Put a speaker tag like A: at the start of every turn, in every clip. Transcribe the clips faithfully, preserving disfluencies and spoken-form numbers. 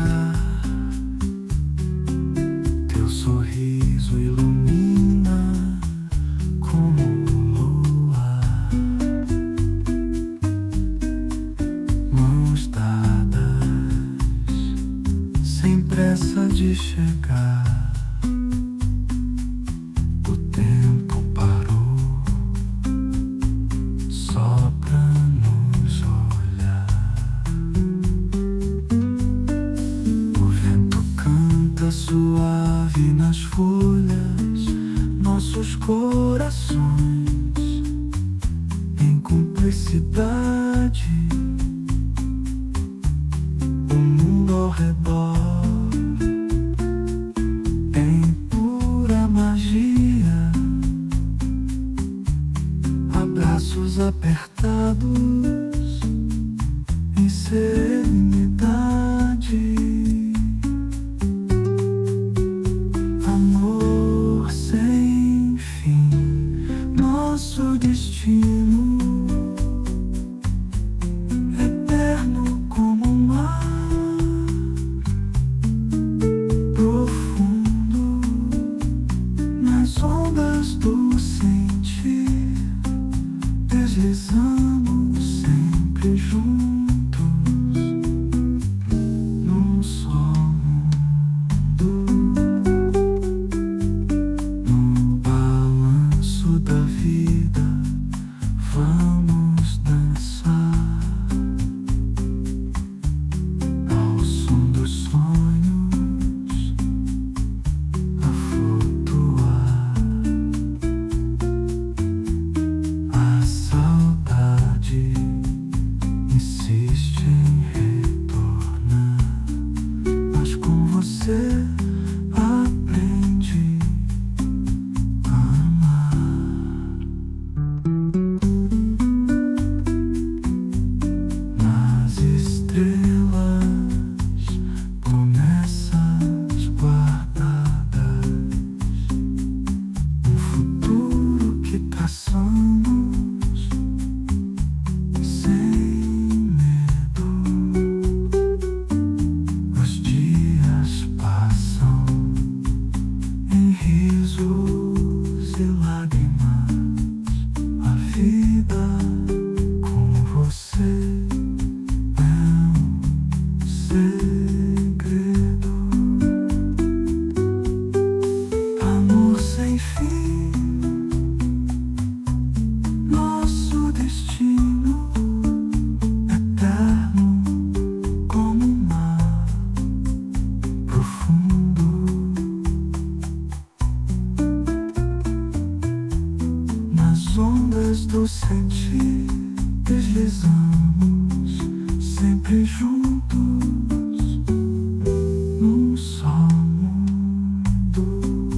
A: teu sorriso ilumina como lua. Mãos dadas, sem pressa de chegar. O tempo parou só pra nos olhar. O vento canta suave nas folhas, nossos corações em cumplicidade. O mundo ao redor em pura magia, abraços apertados em serenidade. Amor sem fim, nosso destino, eterno como o mar, profundo nas ondas do sentir. Deslizamos sempre juntos num só mundo. No balanço da vida vamos dançar ao som dos sonhos a flutuar. A saudade insiste em retornar, mas com você aprendi a amar. Nas estrelas, promessas guardadas, um futuro que traçamos sem medo. Os dias passam em risos e lágrimas. A vida com você é um segredo. Amor sem fim, nosso destino, eterno como o mar, profundo nas ondas do sentir. Deslizamos sempre juntos num só mundo.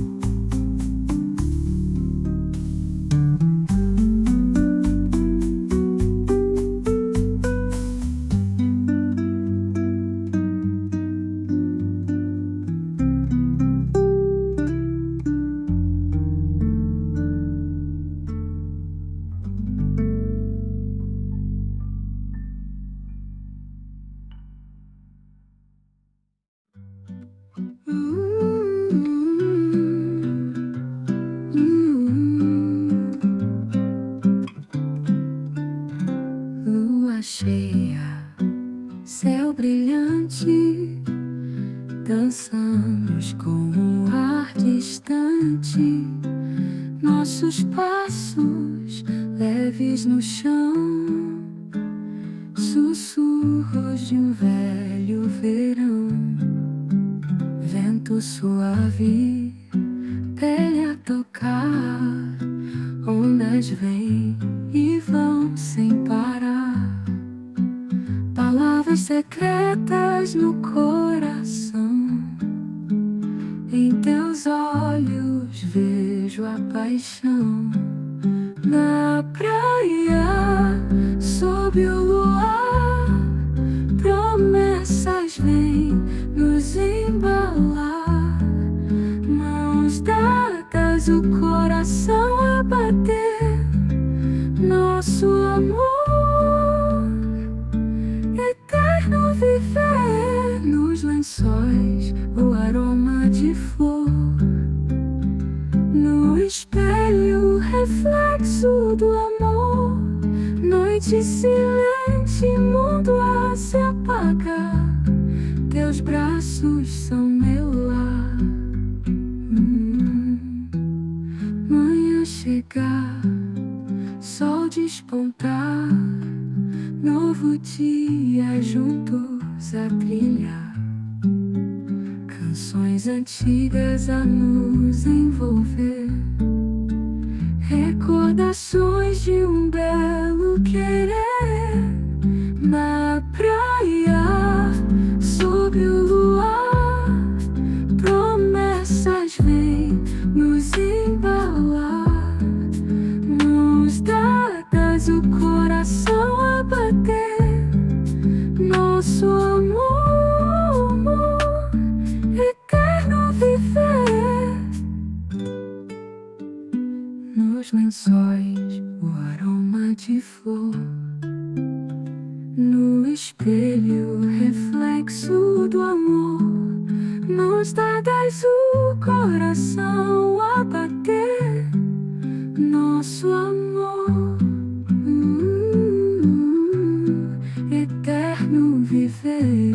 B: Lua cheia, céu brilhante, dançamos com um ar distante. Nossos passos leves no chão, sussurros de um velho verão. Vento suave, pele a tocar, ondas vêm e vão sem parar. Palavras secretas no coração, em teus olhos vejo a paixão. Na praia, sob o luar, promessas vêm nos embalar. Mãos dadas, o coração a bater. Nosso amor eterno viver nos lençóis. noite silente, mundo a se apaga, teus braços são meu lar. hum. Manhã chegar, sol despontar, novo dia juntos a trilhar, canções antigas a nos envolver, recordações de um belo querer. Na praia, sob o luar, promessas vêm nos embalar, mãos dadas, o coração a bater, nosso amor, amor eterno viver. Nos lençóis, o aroma de flor, no espelho, reflexo do amor, mãos dadas, o coração a bater, nosso amor, hum, eterno viver.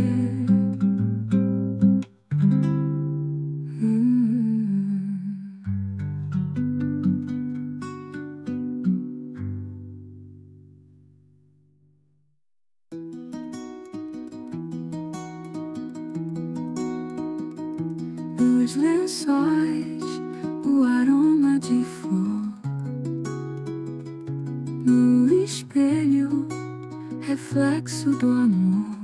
B: Nos lençóis, o aroma de flor, no espelho, reflexo do amor,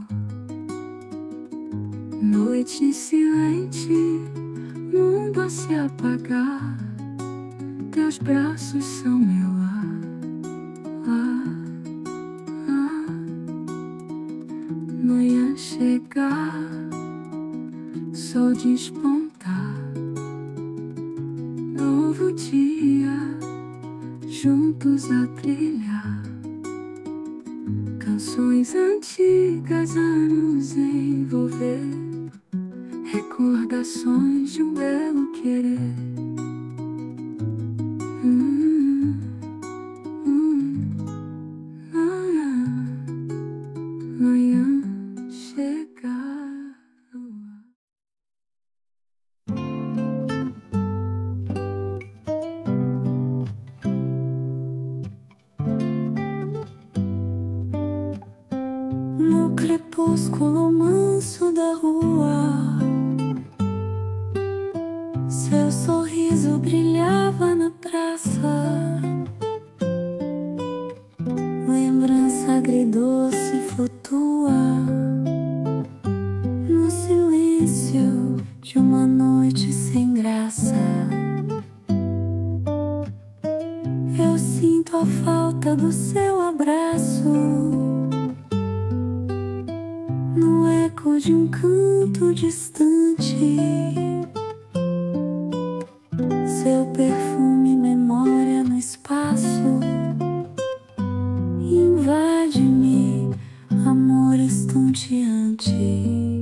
B: noite silente, mundo a se apagar, teus braços são meu lar. Ah, ah. Manhã chegar, sol despontar, novo dia, juntos a trilhar, canções antigas a nos envolver, recordações de um belo querer. hum, hum, manhã, manhã chegar. No crepúsculo manso da rua, seu sorriso brilhava na praça, lembrança agridoce flutua no silêncio de uma noite sem graça. Eu sinto a falta do seu abraço, no eco de um canto distante, seu perfume, memória no espaço, invade-me, amor estonteante.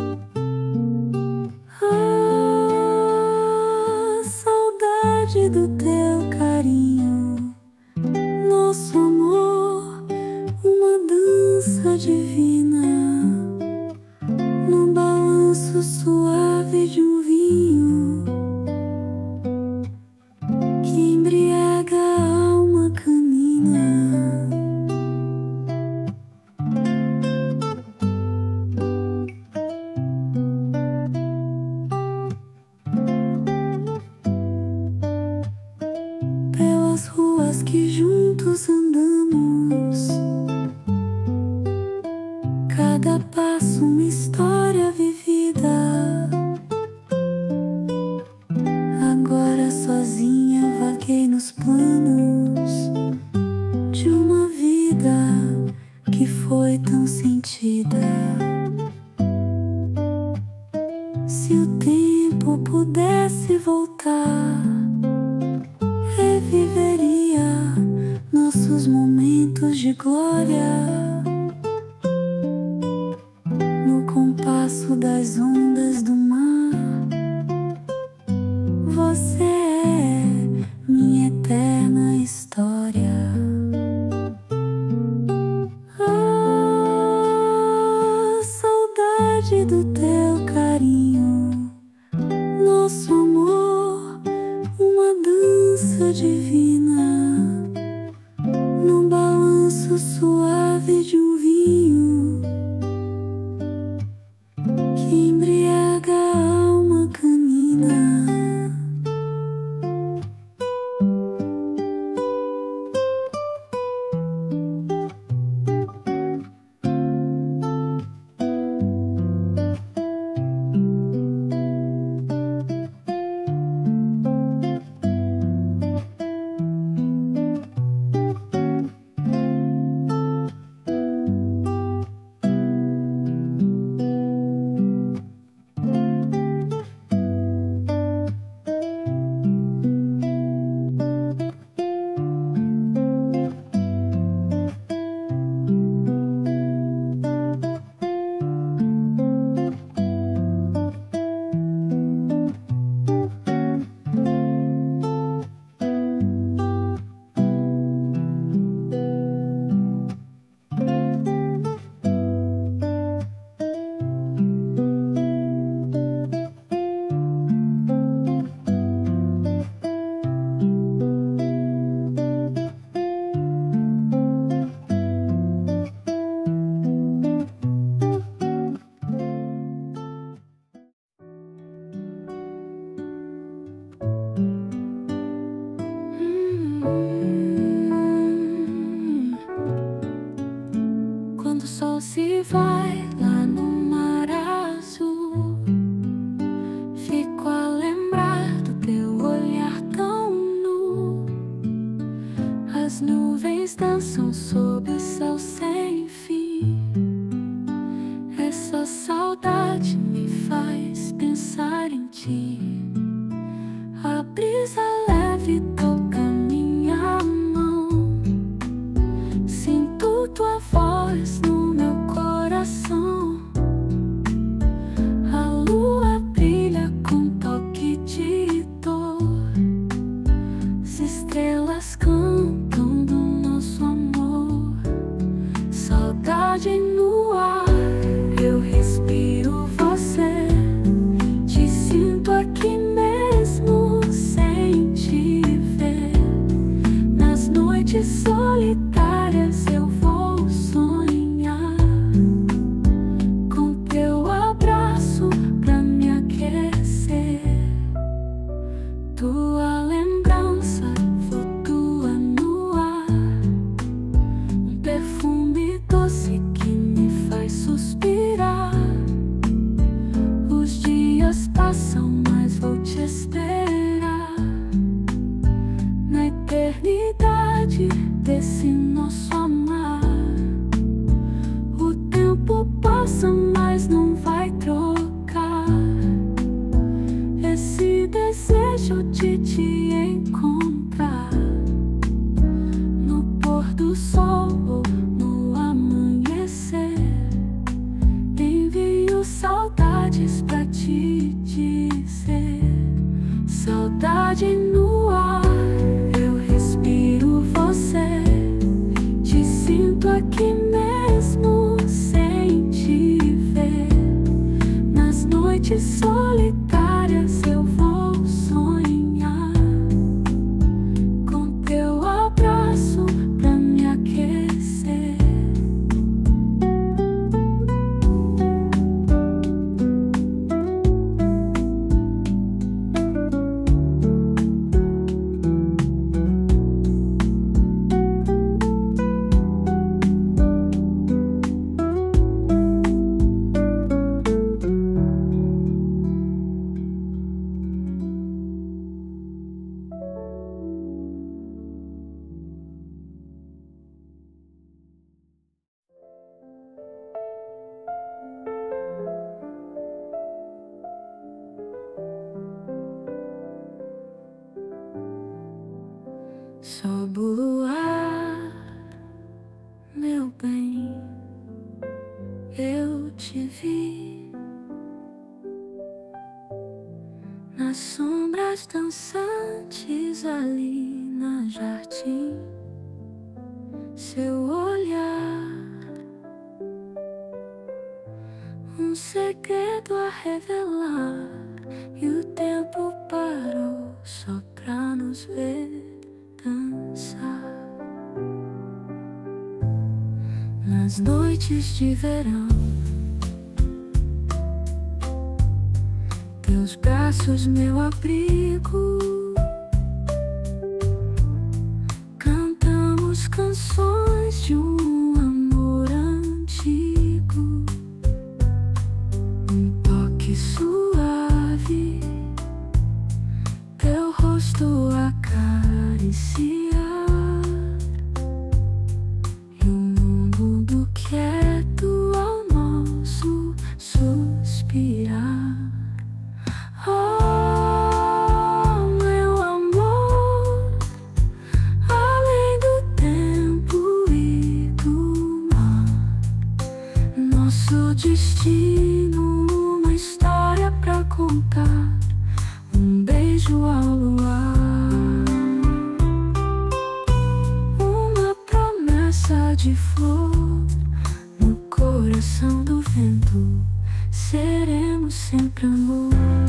B: Ah, saudade do teu carinho, nosso amor, uma dança divina, no balanço suave de um vinho que embriaga a alma canina. Pelas ruas que juntos andamos, cada passo uma história vivida. Agora sozinha vaguei nos planos de uma vida que foi tão sentida. Se o tempo pudesse voltar, reviveria nossos momentos de glória, no compasso das ondas do mar. Você é minha eterna história. carinho. Nosso amor, uma dança divina, num balanço suave de um vinho que embriaga a alma canina. Quando o sol se vai lá no mar azul, fico a lembrar do teu olhar tão nu. As nuvens dançam sob o céu sem fim. Essa saudade me faz pensar em ti. A brisa leve toca minha mão. Sinto tua voz no meu coração. A lua brilha com toque de dor. As estrelas cantam do nosso amor. Saudade no ar, eu respiro você. Te sinto aqui mesmo sem te ver. Nas noites solitárias eu vou sonhar com teu abraço pra me aquecer. Tua lembrança flutua no ar, um perfume doce que me faz suspirar. Os dias passam, mas vou te esperar na eternidade desse nosso amar. O tempo passa, mas não vai trocar esse desejo de te encontrar no pôr do sol ou no amanhecer. Envio saudades pra te dizer. Saudade no ar, eu respiro você. Te sinto aqui mesmo sem te ver. Nas noites solitárias eu vou sonhar com teu abraço pra me aquecer. Sob o luar, meu bem, eu te vi nas sombras dançantes ali na jardim. Seu olhar, um segredo a revelar. E o tempo parou só pra nos ver dançar. Nas noites de verão, teus braços meu abrigo. Cantamos canções de um amor antigo. Um toque suave, teu rosto acariciar. E um mundo quieto ao nosso suspirar. Oh, meu amor, além do tempo e do mar, nosso destino, uma história pra contar, um beijo ao luar, uma promessa de flor no coração do vento. Seremos sempre amor.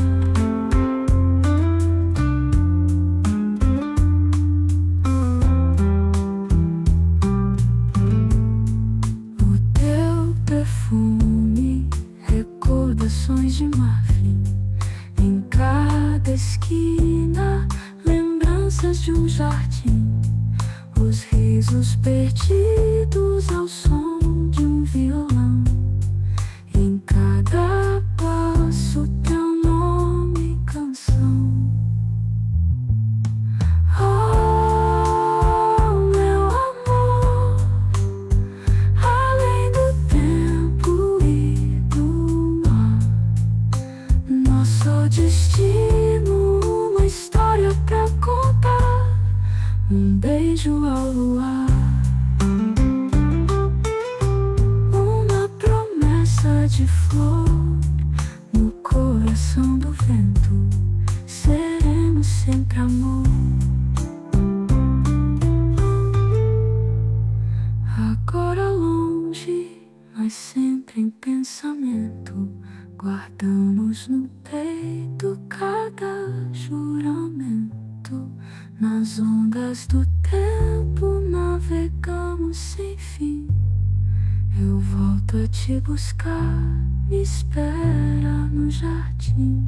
B: O teu perfume, recordações de marfim em cada esquina, lembranças de um jardim, os risos perdidos ao som de um violão. Em cada passo teu nome e canção. Oh, meu amor, além do tempo e do mar, nosso destino, uma história pra contar, um beijo ao luar, de flor no coração do vento. Seremos sempre amor. Agora longe, mas sempre em pensamento, guardamos no peito cada juramento. Nas ondas do tempo navegamos sem fim. Eu volto a te buscar, me espera no jardim.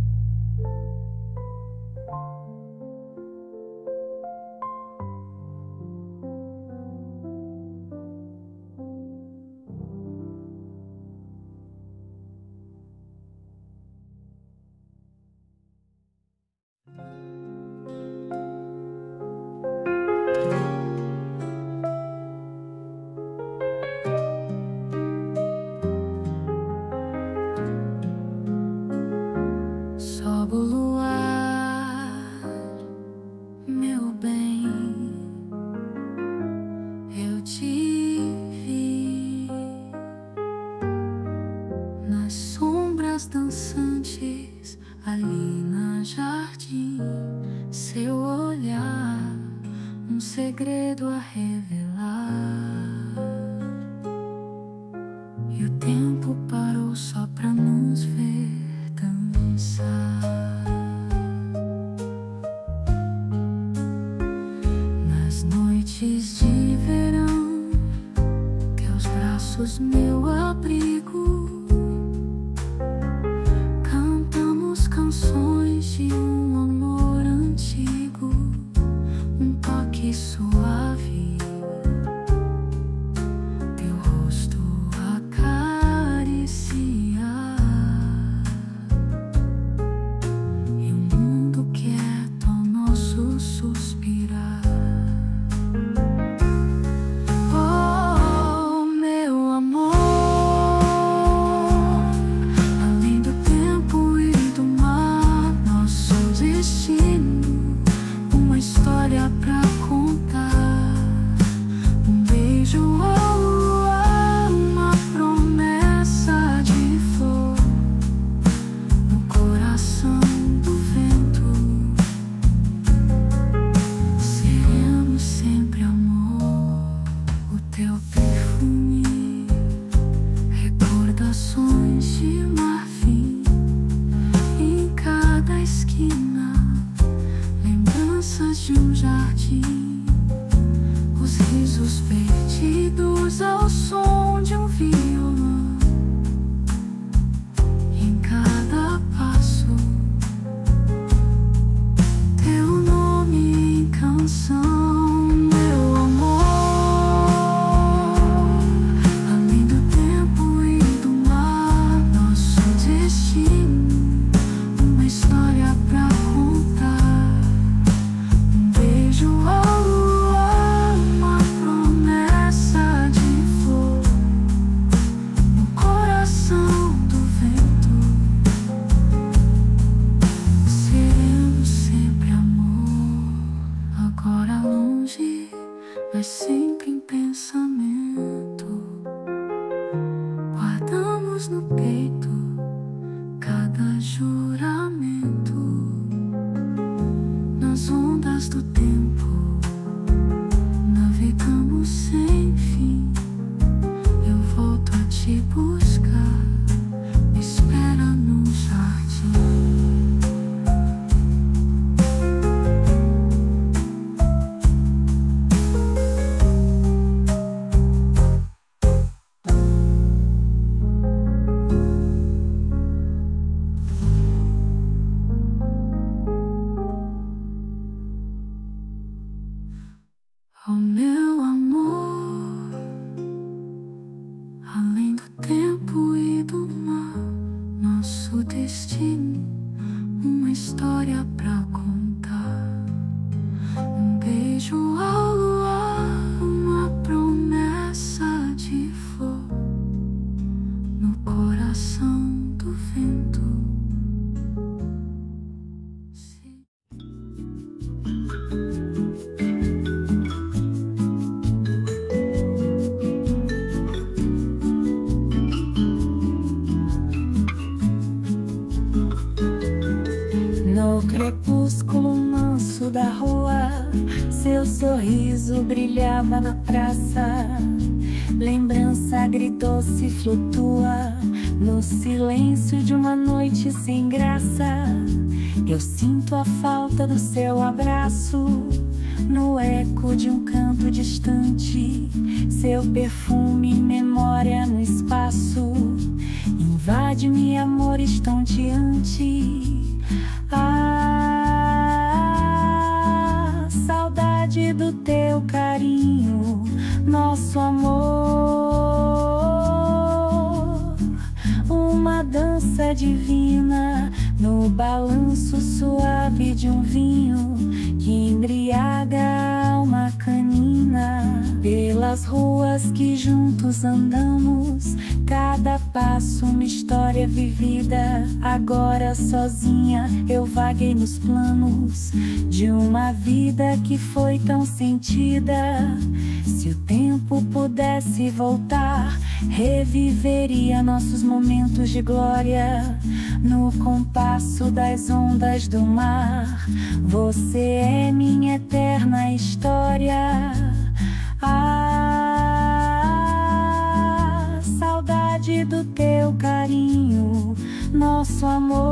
B: Sobe o luar, meu bem, eu te vi nas sombras dançantes ali na jardim. Seu olhar, um segredo a revelar. E o tempo parou só pra nos ver dançar. Nas noites de verão, teus braços meu abrigo. Cantamos canções de um amor antigo, um toque suave,
A: cada juramento nas ondas do tempo. Navegamos sem fim. Eu volto a te buscar. Me espera no jardim. Oh, meu amor, além do tempo e do mar, nosso destino, uma história pra contar. Um beijo ao luar, uma promessa de flor no coração do vento.
B: No crepúsculo manso da rua, seu sorriso brilhava na praça. Lembrança gritou-se e flutua no silêncio de uma noite sem graça. Eu sinto a falta do seu abraço no eco de um canto distante. Seu perfume, memória no espaço, invade-me, amor estonteante. Ah, saudade do teu carinho, nosso amor. Uma dança divina no balanço suave de um vinho que embriaga a alma canina. Pelas ruas que juntos andamos, cada passo uma história vivida. Agora sozinha eu vaguei nos planos de uma vida que foi tão sentida. Se o tempo pudesse voltar, reviveria nossos momentos de glória no compasso das ondas do mar. Você é minha eterna história. Ah, saudade do teu carinho, nosso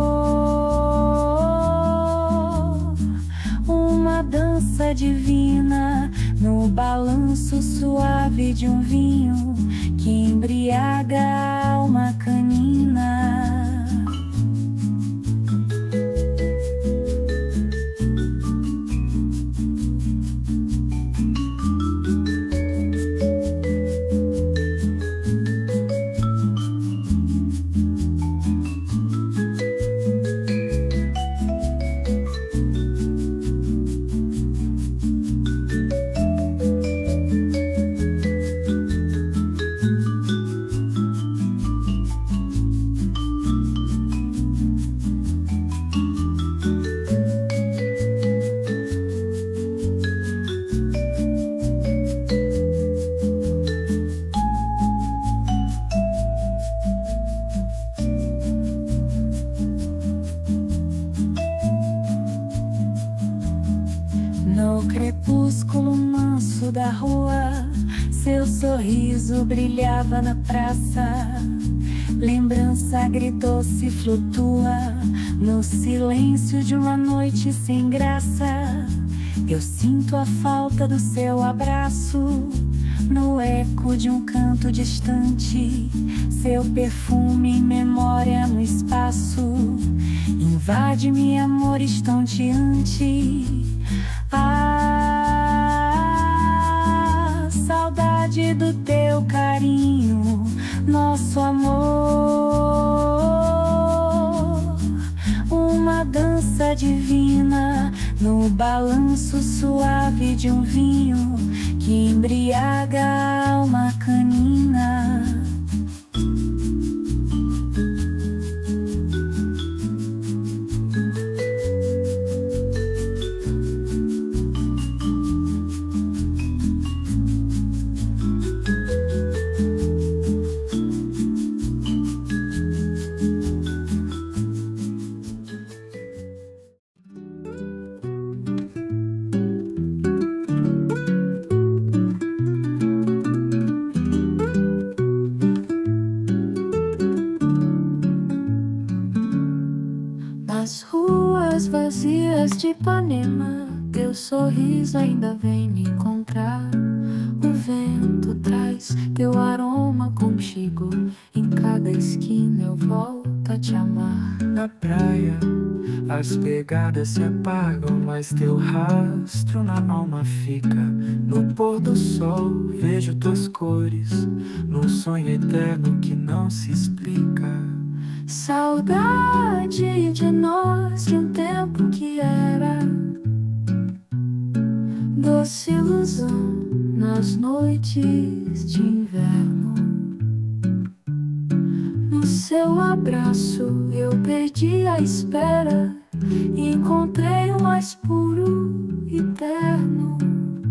B: amor. Uma dança divina no balanço suave de um vinho que embriaga a alma canina. No crepúsculo manso da rua, seu sorriso brilhava na praça. Lembrança gritou-se e flutua no silêncio de uma noite sem graça. Eu sinto a falta do seu abraço no eco de um canto distante. Seu perfume, memória no espaço, invade-me, amor estonteante. Ah, saudade do teu carinho, nosso amor. Uma dança divina no balanço suave de um vinho que embriaga a alma canina. As ruas vazias de Ipanema, teu sorriso ainda vem me encontrar. O vento traz teu aroma contigo, em cada esquina eu volto a te amar.
C: Na praia, as pegadas se apagam, mas teu rastro na alma fica. No pôr do sol, vejo tuas cores, num sonho eterno que não se explica.
B: Saudade de nós, de um tempo que era doce ilusão nas noites de inverno. No seu abraço eu perdi a espera e encontrei o mais puro e terno.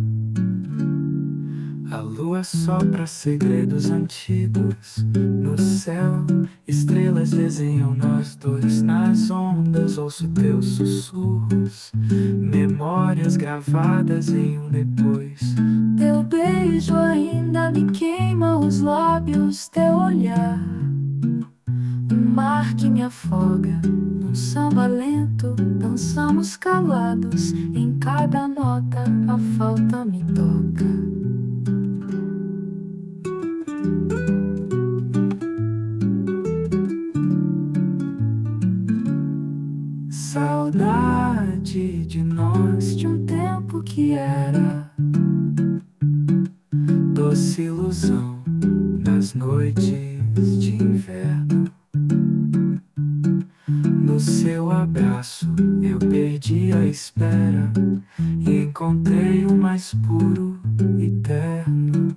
C: A lua sopra segredos antigos no céu, estrelas desenham nós dois. Nas ondas ouço teus sussurros, memórias gravadas em um depois.
B: Teu beijo ainda me queima os lábios, teu olhar, um mar que me afoga. Num samba lento, dançamos calados, em cada nota a falta me toca.
C: Saudade de nós,
B: De um tempo que era
C: doce ilusão nas noites de inverno. No seu abraço eu perdi a espera e encontrei o mais puro e terno.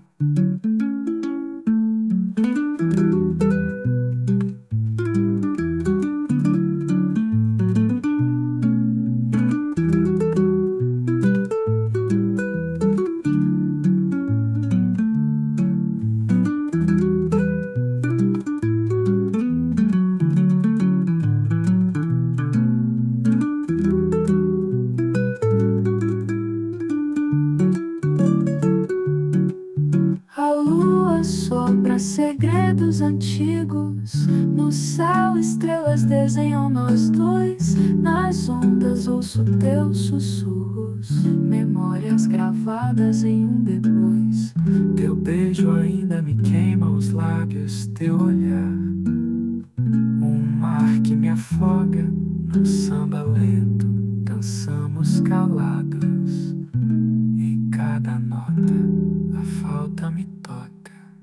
B: Sopra segredos antigos no céu, estrelas desenham nós dois. Nas ondas ouço teus sussurros, memórias gravadas em um depois.
C: Teu beijo ainda me queima os lábios, teu olhar, um mar que me afoga. Num samba lento, dançamos calados, em cada nota a falta me toca.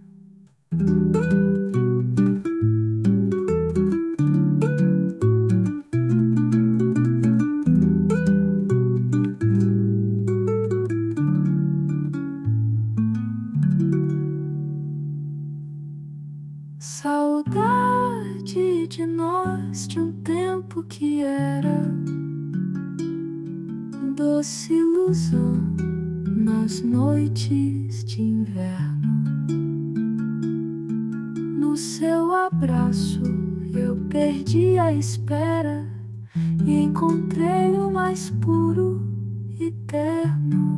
B: Saudade de nós, de um tempo que era doce ilusão nas noites de inverno. No seu abraço eu perdi a espera e encontrei o mais puro e terno.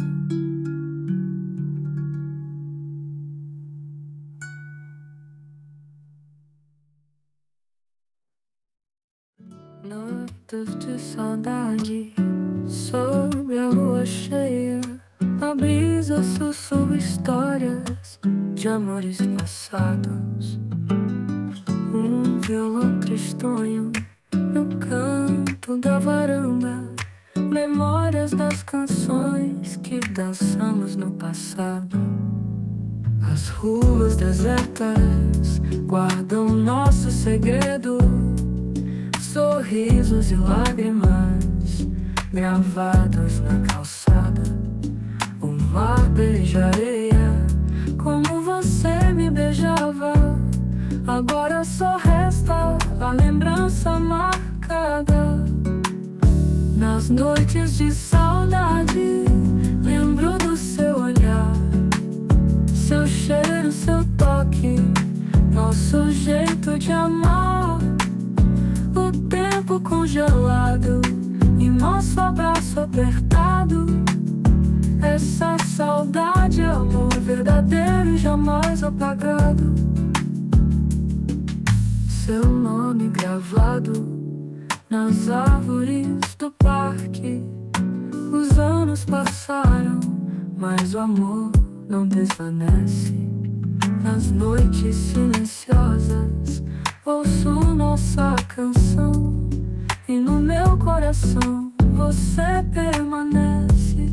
B: Noites de saudade, sob a lua cheia, a brisa sussurra histórias de amores passados. Um violão tristonho no canto da varanda, memórias das canções que dançamos no passado. As ruas desertas guardam nosso segredo, sorrisos e lágrimas gravados na calçada. O mar beija areia como você me beijava. Agora só resta a lembrança marcada. Nas noites de saudade lembro do seu olhar, seu cheiro, seu toque, nosso jeito de amar. O tempo congelado e nosso abraço apertado. Essa saudade é amor verdadeiro e jamais apagado. Seu nome gravado
A: nas árvores do parque. Os anos passaram, mas o amor não desvanece. Nas noites silenciosas ouço nossa canção, e no meu coração você permanece.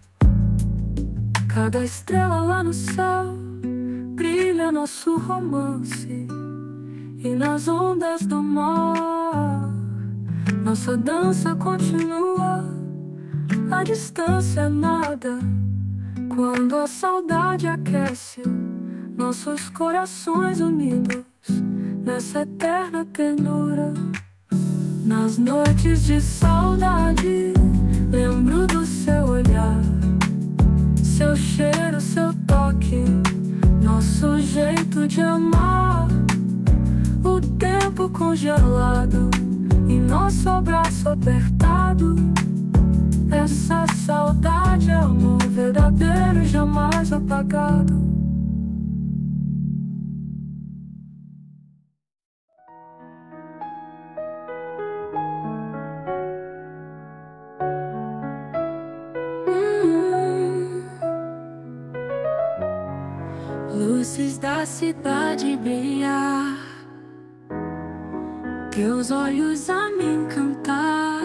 A: Cada estrela lá no céu brilha nosso romance, e nas ondas do mar nossa dança continua. A distância é nada quando a saudade aquece nossos corações unidos nessa eterna ternura. Nas noites de saudade lembro do seu olhar, seu cheiro, seu toque, nosso jeito de amar. O tempo congelado e nosso abraço apertado. Essa saudade é amor verdadeiro, jamais apagado. hum. Luzes da cidade brilhar, teus olhos a me encantar.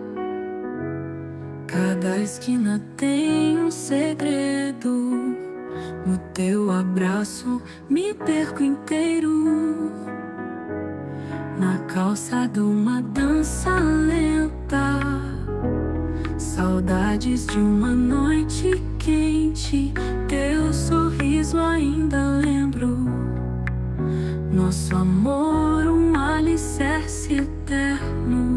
A: Cada esquina tem um segredo, no teu abraço me perco inteiro. Na calçada uma dança lenta, saudades de uma noite quente. Teu sorriso ainda lembro, nosso amor um alicerce eterno.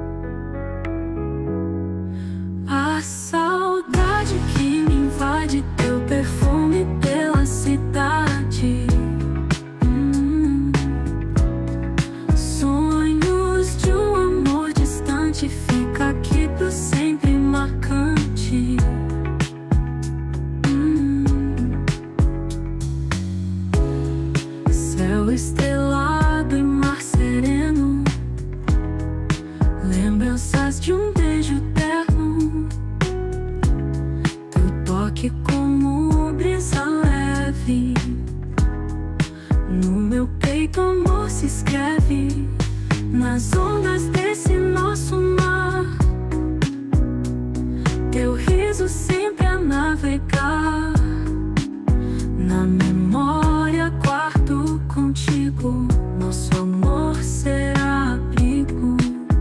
A: A saudade que me invade, teu perfume pela cidade. hum. Sonhos de um amor distante, fica aqui pro sempre marcante. hum. Céu estrelado e mar sereno, lembranças de um beijo terno. Teu toque como brisa leve, no meu peito amor se escreve. Nas ondas desse nosso mar, teu riso sempre a navegar. Na memória guardo contigo, nosso amor será abrigo.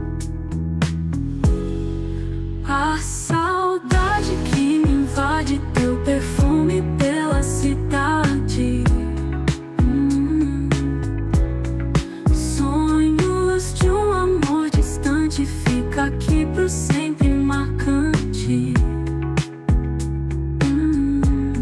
A: A saudade que me invade, teu perfume pela cidade. hum. Sonhos de um amor distante, fica aqui pro sempre marcante. hum.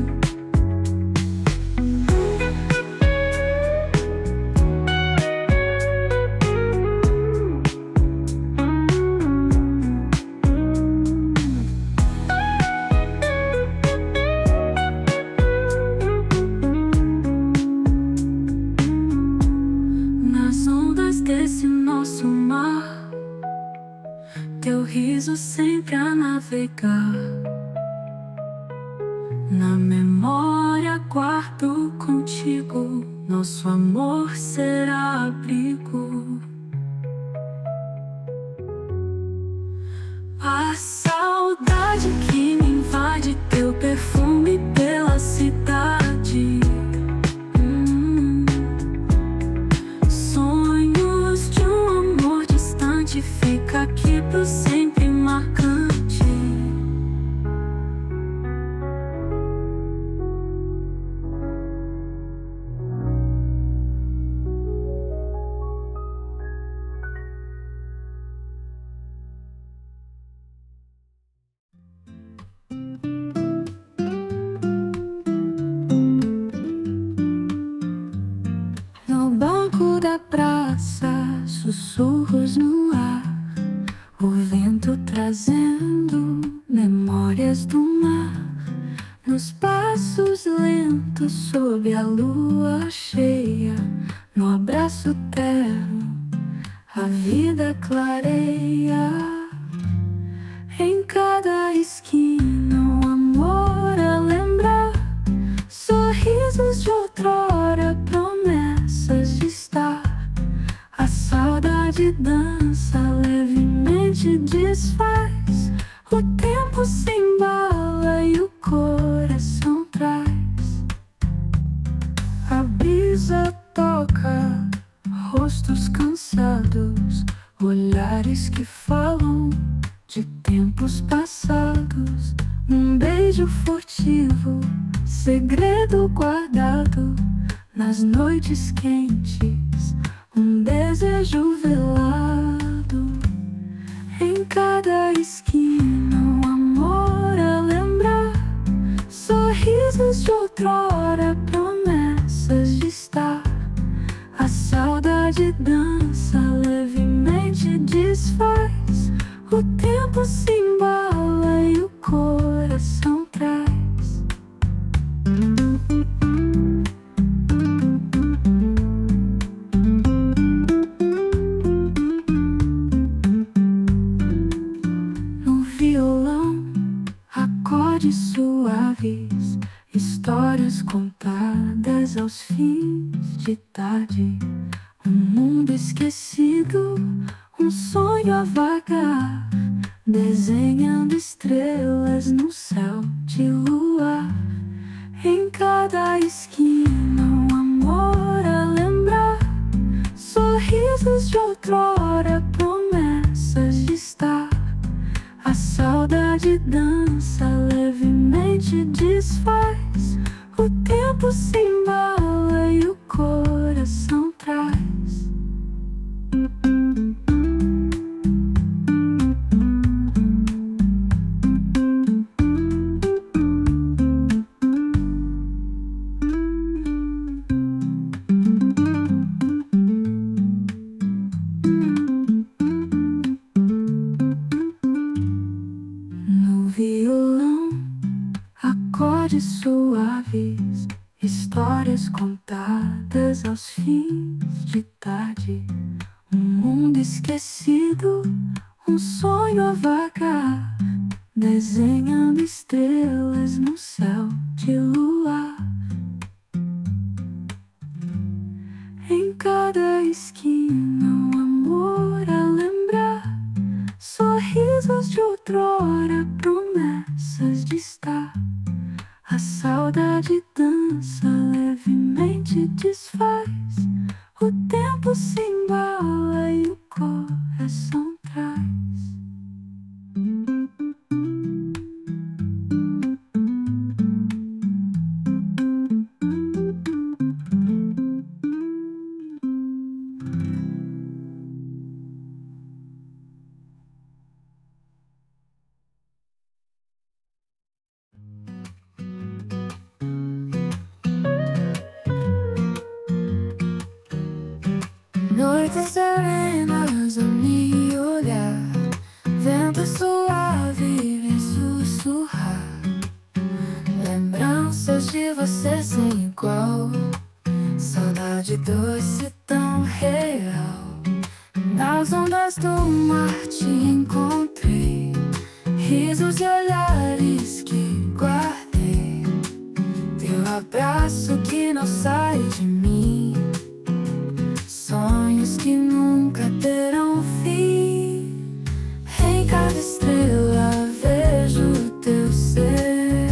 A: Nas ondas desse nosso mar, teu riso sempre a navegar. Na memória guardo contigo, nosso amor será abrigo. A saudade que me invade, teu perfume pela cidade. hum. Sonhos de um amor distante, fica aqui pro sempre marcante. No banco da praça, sussurros no ar, o vento trazendo memórias do mar. Nos passos lentos sob a lua cheia, no abraço terno a vida clareia. desfaz. O tempo se embala e o coração traz. A brisa toca rostos cansados, olhares que falam de tempos passados. Um beijo furtivo, segredo guardado nas noites quentes. Um desejo velado em cada esquina. Um amor a lembrar, sorrisos de outrora, promessas de estar. A saudade dança, levemente desfaz. O tempo se embala e o coração traz. No violão, acordes suaves, histórias contadas aos fins de tarde. Um mundo esquecido, um sonho a vagar, desenhando estrelas no céu de luar. Em cada esquina um amor a lembrar, sorrisos de outrora, promessas de estar. A saudade dança, levemente desfaz. O tempo se embala e o coração traz. Violão, acordes suaves, histórias contadas aos fins de tarde. Um mundo esquecido, um sonho a vagar, desenhando estrelas no céu de luar. Em cada esquina um amor a lembrar, sorrisos de outrora, promessas de estar. A saudade dança, levemente desfaz. O tempo se embala e o coração traz.
B: Noites serenas a me olhar, vento suave vem sussurrar, lembranças de você sem igual, saudade doce tão real. Nas ondas do mar te encontrei, risos e olhares que guardei, teu abraço que não sai de mim, sonhos que nunca terão fim. Em cada estrela vejo o teu ser,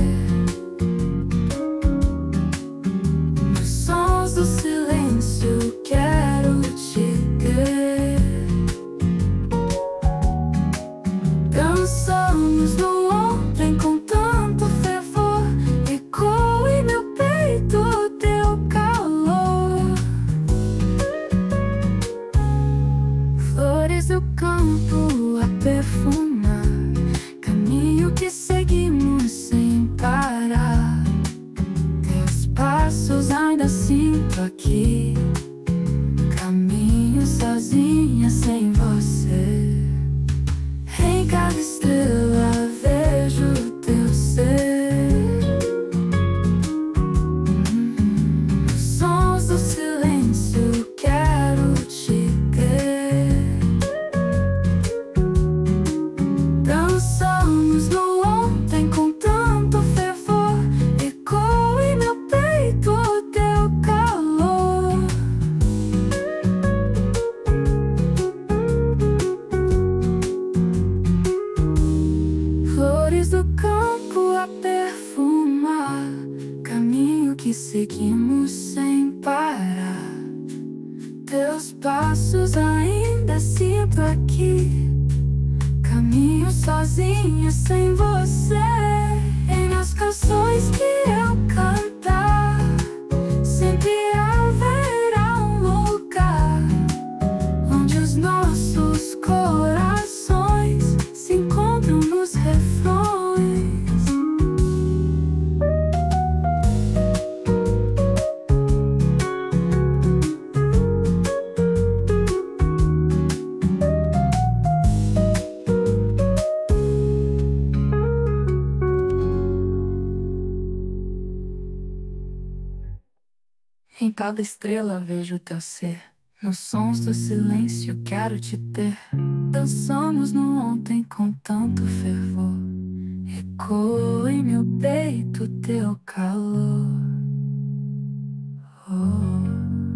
B: nos sons do silêncio quero te crer. Dançamos no ontem com tanto fervor, ecoa em meu peito o teu calor. Flores do campo a perfumar, caminho que seguimos sem parar. Teus passos ainda sinto aqui, caminho sozinha sem você. Em cada estrela vejo o teu ser, nos sons do silêncio quero te crer. Dançamos no ontem com tanto fervor, ecoa em meu peito o teu calor.
A: seguimos sem parar. Teus passos ainda sinto aqui. Caminho sozinho sem você. Em as canções que eu cantar, sempre haverá um lugar onde os nossos corações se encontram nos refrões. Em cada estrela vejo teu ser. Nos sons do silêncio quero te ter. Dançamos no ontem com tanto fervor. Ecoa em meu peito teu calor. Oh.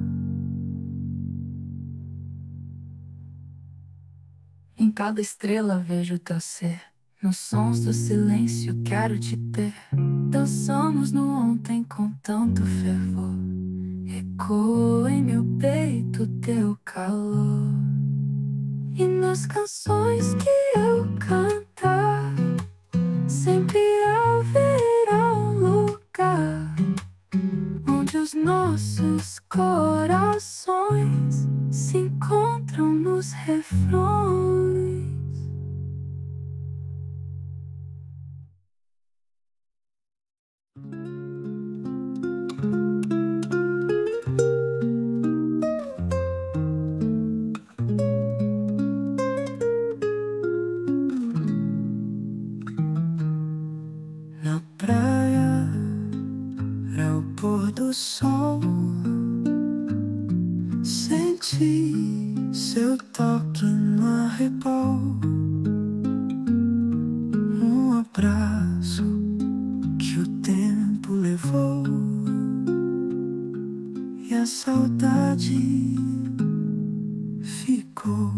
A: Em cada estrela vejo teu ser. Nos sons do silêncio quero te ter. Dançamos no ontem com tanto fervor. Ecoa em meu peito teu calor. E nas canções que eu cantar, sempre haverá um lugar onde os nossos corações se encontram nos refrões.
C: Na praia, ao pôr do sol, senti seu toque no arrebol. Um abraço que o tempo levou, e a saudade ficou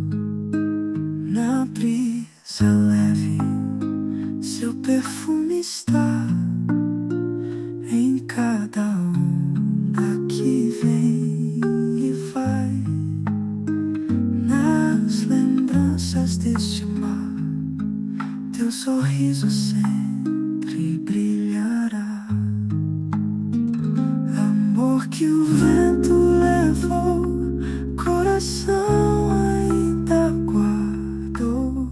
C: na brisa leve. Seu perfume está em cada onda que vem e vai, nas lembranças deste mar. Teu sorriso sempre brilhará. Amor que o vento levou, coração ainda guardou.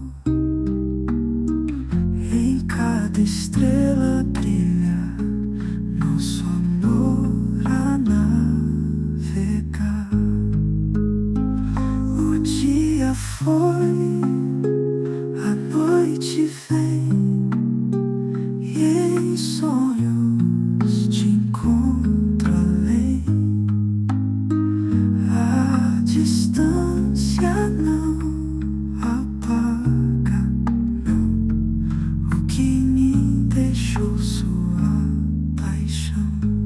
C: Em cada estrela brilha nosso amor a navegar. O dia foi, a noite vem, e em sonhos te encontro além. A distância não apaga, não, o que em mim deixou sua paixão.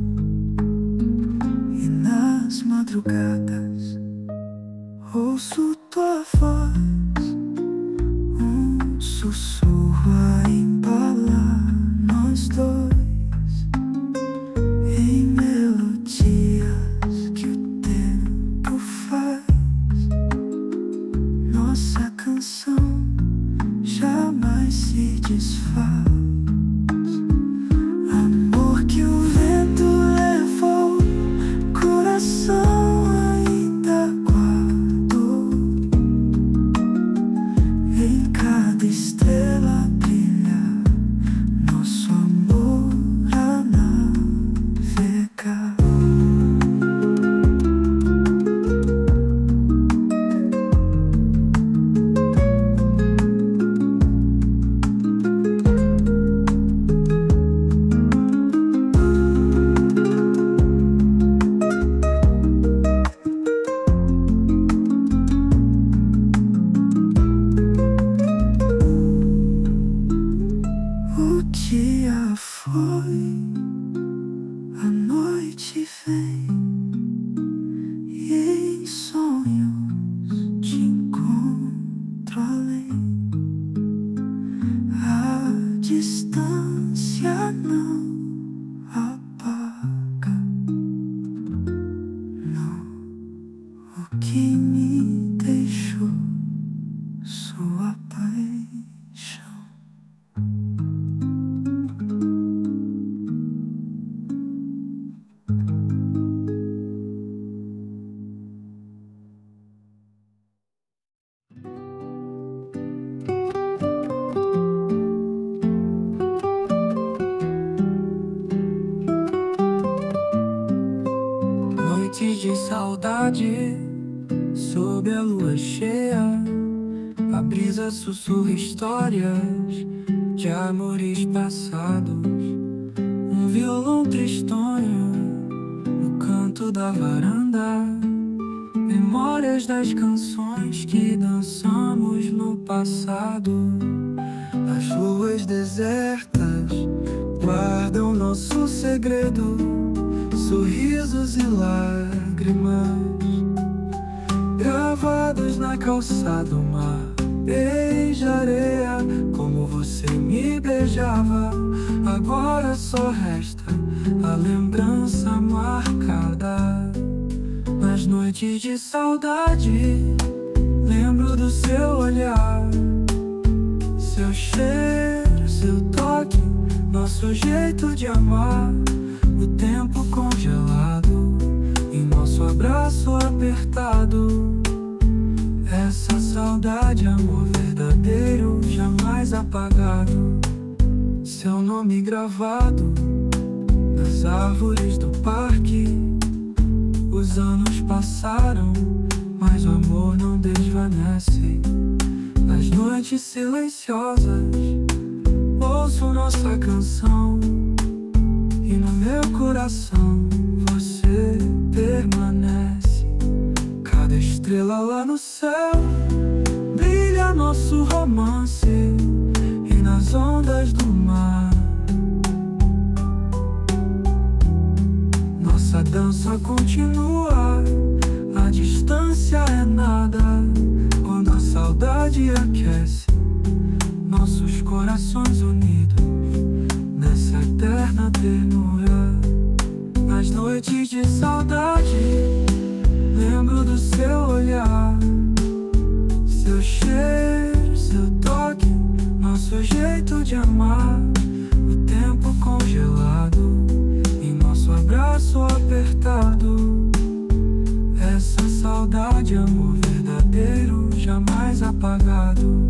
C: E nas madrugadas ouço tua voz, um sussurro a embalar nós dois, em melodias que o tempo faz. Nossa canção jamais se desfaz. Amor que o vento levou, coração ainda guardou. Em cada estrela brilha nosso amor a navegar. tua paixão. Noites de saudade, sob a lua cheia, a brisa sussurra histórias de amores passados. Um violão tristonho no canto da varanda, memórias das canções que dançamos no passado. As ruas desertas guardam nosso segredo, sorrisos e lágrimas gravados na calçada. O mar beija areia como você me beijava. Agora só resta a lembrança marcada. Nas noites de saudade, lembro do seu olhar, seu cheiro, seu toque, nosso jeito de amar. O tempo congelado em nosso abraço apertado. Essa saudade, amor verdadeiro, jamais apagado. Seu nome gravado nas árvores do parque. Os anos passaram, mas o amor não desvanece. Nas noites silenciosas, ouço nossa canção, e no meu coração você permanece. Cada estrela lá no céu brilha nosso romance, e nas ondas do mar nossa dança continua. A distância é nada quando a saudade aquece nossos corações unidos nessa eterna ternura. Nas noites de saudade, lembro do seu olhar, seu cheiro, seu toque, nosso jeito de amar. O tempo congelado em nosso abraço apertado. Essa saudade, amor verdadeiro, jamais apagado.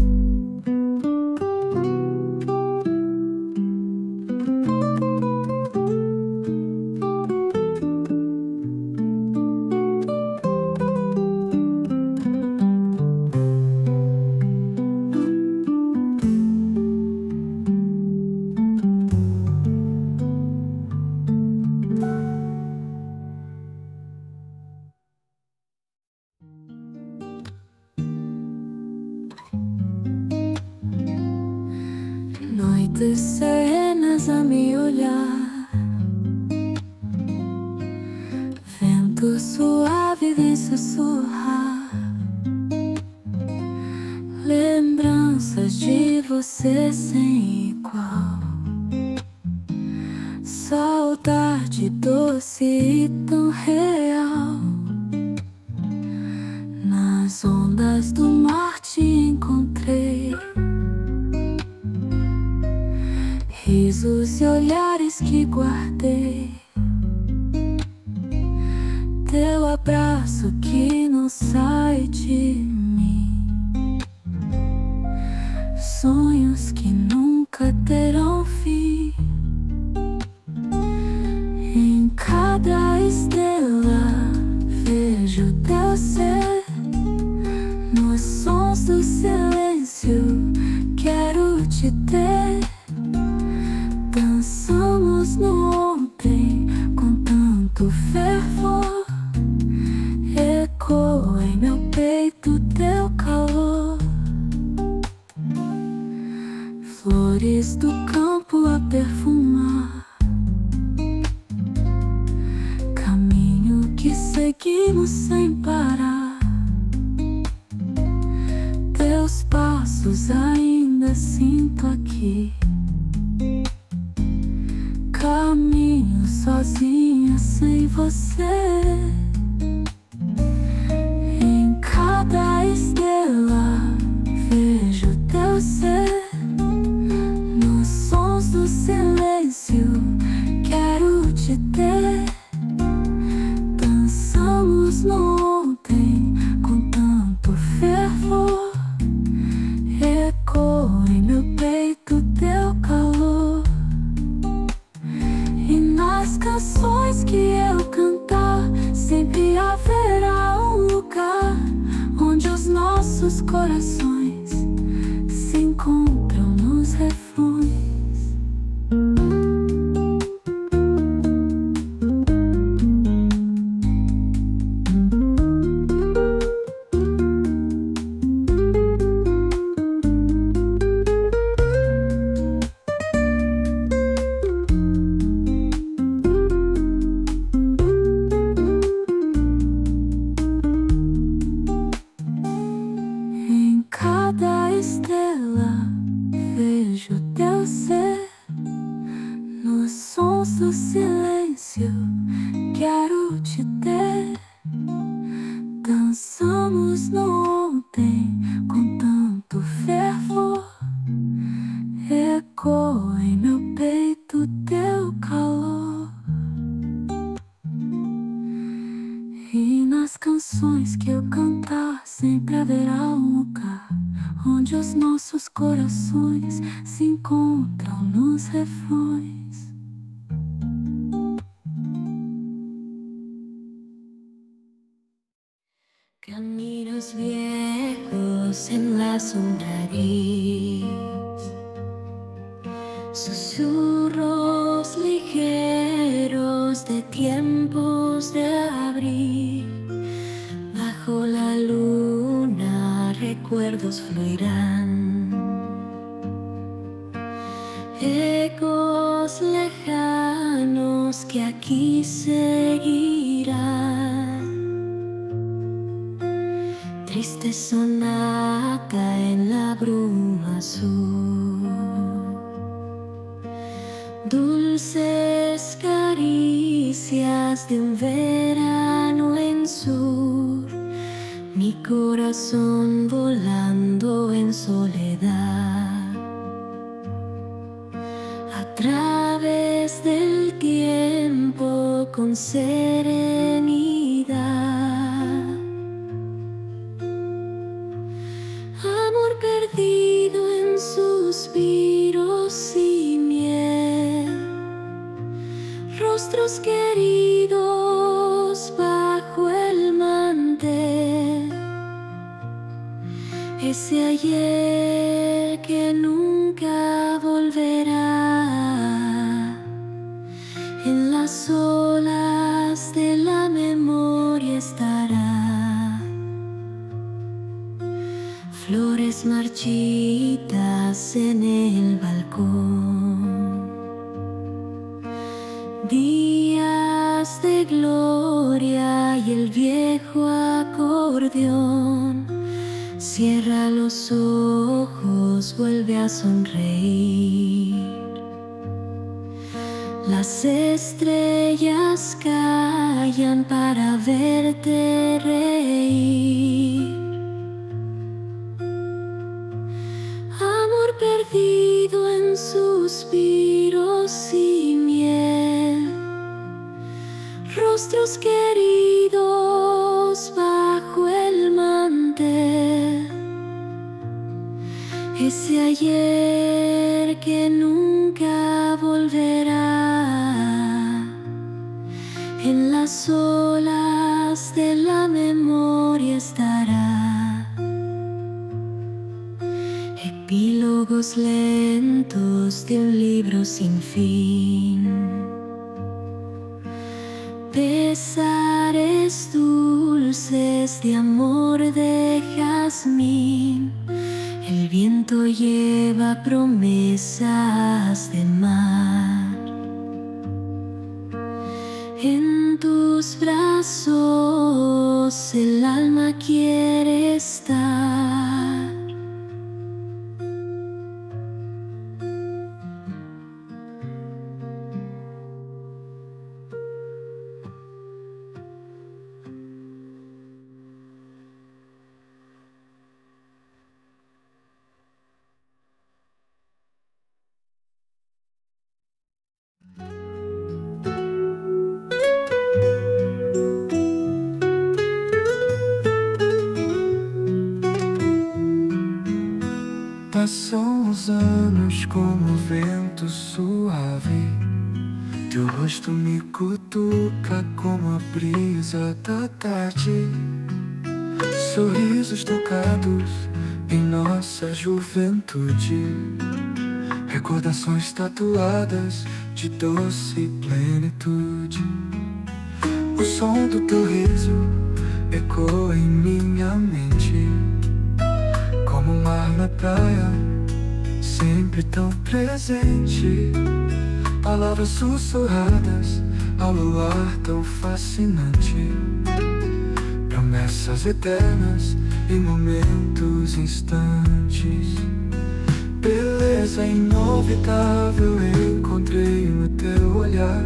B: Noites serenas a me olhar, vento suave vem sussurrar, lembranças de você sem igual, saudade doce e tão real. Nas ondas do mar te encontrei, risos e olhares que guardei, teu abraço que não sai de mim, sonhos que nunca terão fim. Em cada estrela vejo teu ser, nos sons do silêncio quero te ter. Dançamos no ontem com tanto fervor, ecoa em meu peito teu calor. Flores do campo a perfumar, caminho que seguimos sem parar. Teus passos ainda sinto aqui, caminho sozinha sem você. Em cada estrela meu peito teu calor. E nas canções que eu cantar, sempre haverá um lugar onde os nossos corações se encontram nos refrões. Em cada estrela vejo teu ser, nos sons do silêncio quero te ter. Dançamos no ontem com tanto fervor, ecoa em meu peito teu calor. E nas canções que eu cantar, sempre haverá um lugar onde os nossos corações se encontram nos refrões. Caminos viejos en la nariz, susurros ligeros de tiempos de abril. Bajo la luna recuerdos fluirán, ecos lejanos que aquí seguirán. Triste sonata en la bruma azul, dulces caricias de un verano en sur. Mi corazón volando en soledad, a través del tiempo con serenidad. Amor perdido en suspiros y miel, rostros queridos bajo el mantel. Ese ayer que nunca volverá, en las olas de la memoria estará. Flores marchitas en el balcón, días de gloria y el viejo acordeón. Cierra los ojos, vuelve a sonreír. Las estrellas callan para verte reír. Amor perdido en suspiros y miel, rostros queridos bajo el mantel. Ese ayer que nunca volverá, en las olas de la memoria estará. Epílogos lentos de un libro sin fin, pesares dulces de amor de jazmín. El viento lleva promesas de mar. En tus brazos el alma quiere estar.
C: Passam os anos como vento suave, teu rosto me cutuca como a brisa da tarde. Sorrisos tocados em nossa juventude, recordações tatuadas de doce plenitude. O som do teu riso ecoa em minha mente, como o mar na praia, sempre tão presente. Palavras sussurradas ao luar tão fascinante, promessas eternas em momentos instantes. Beleza inovitável encontrei no teu olhar,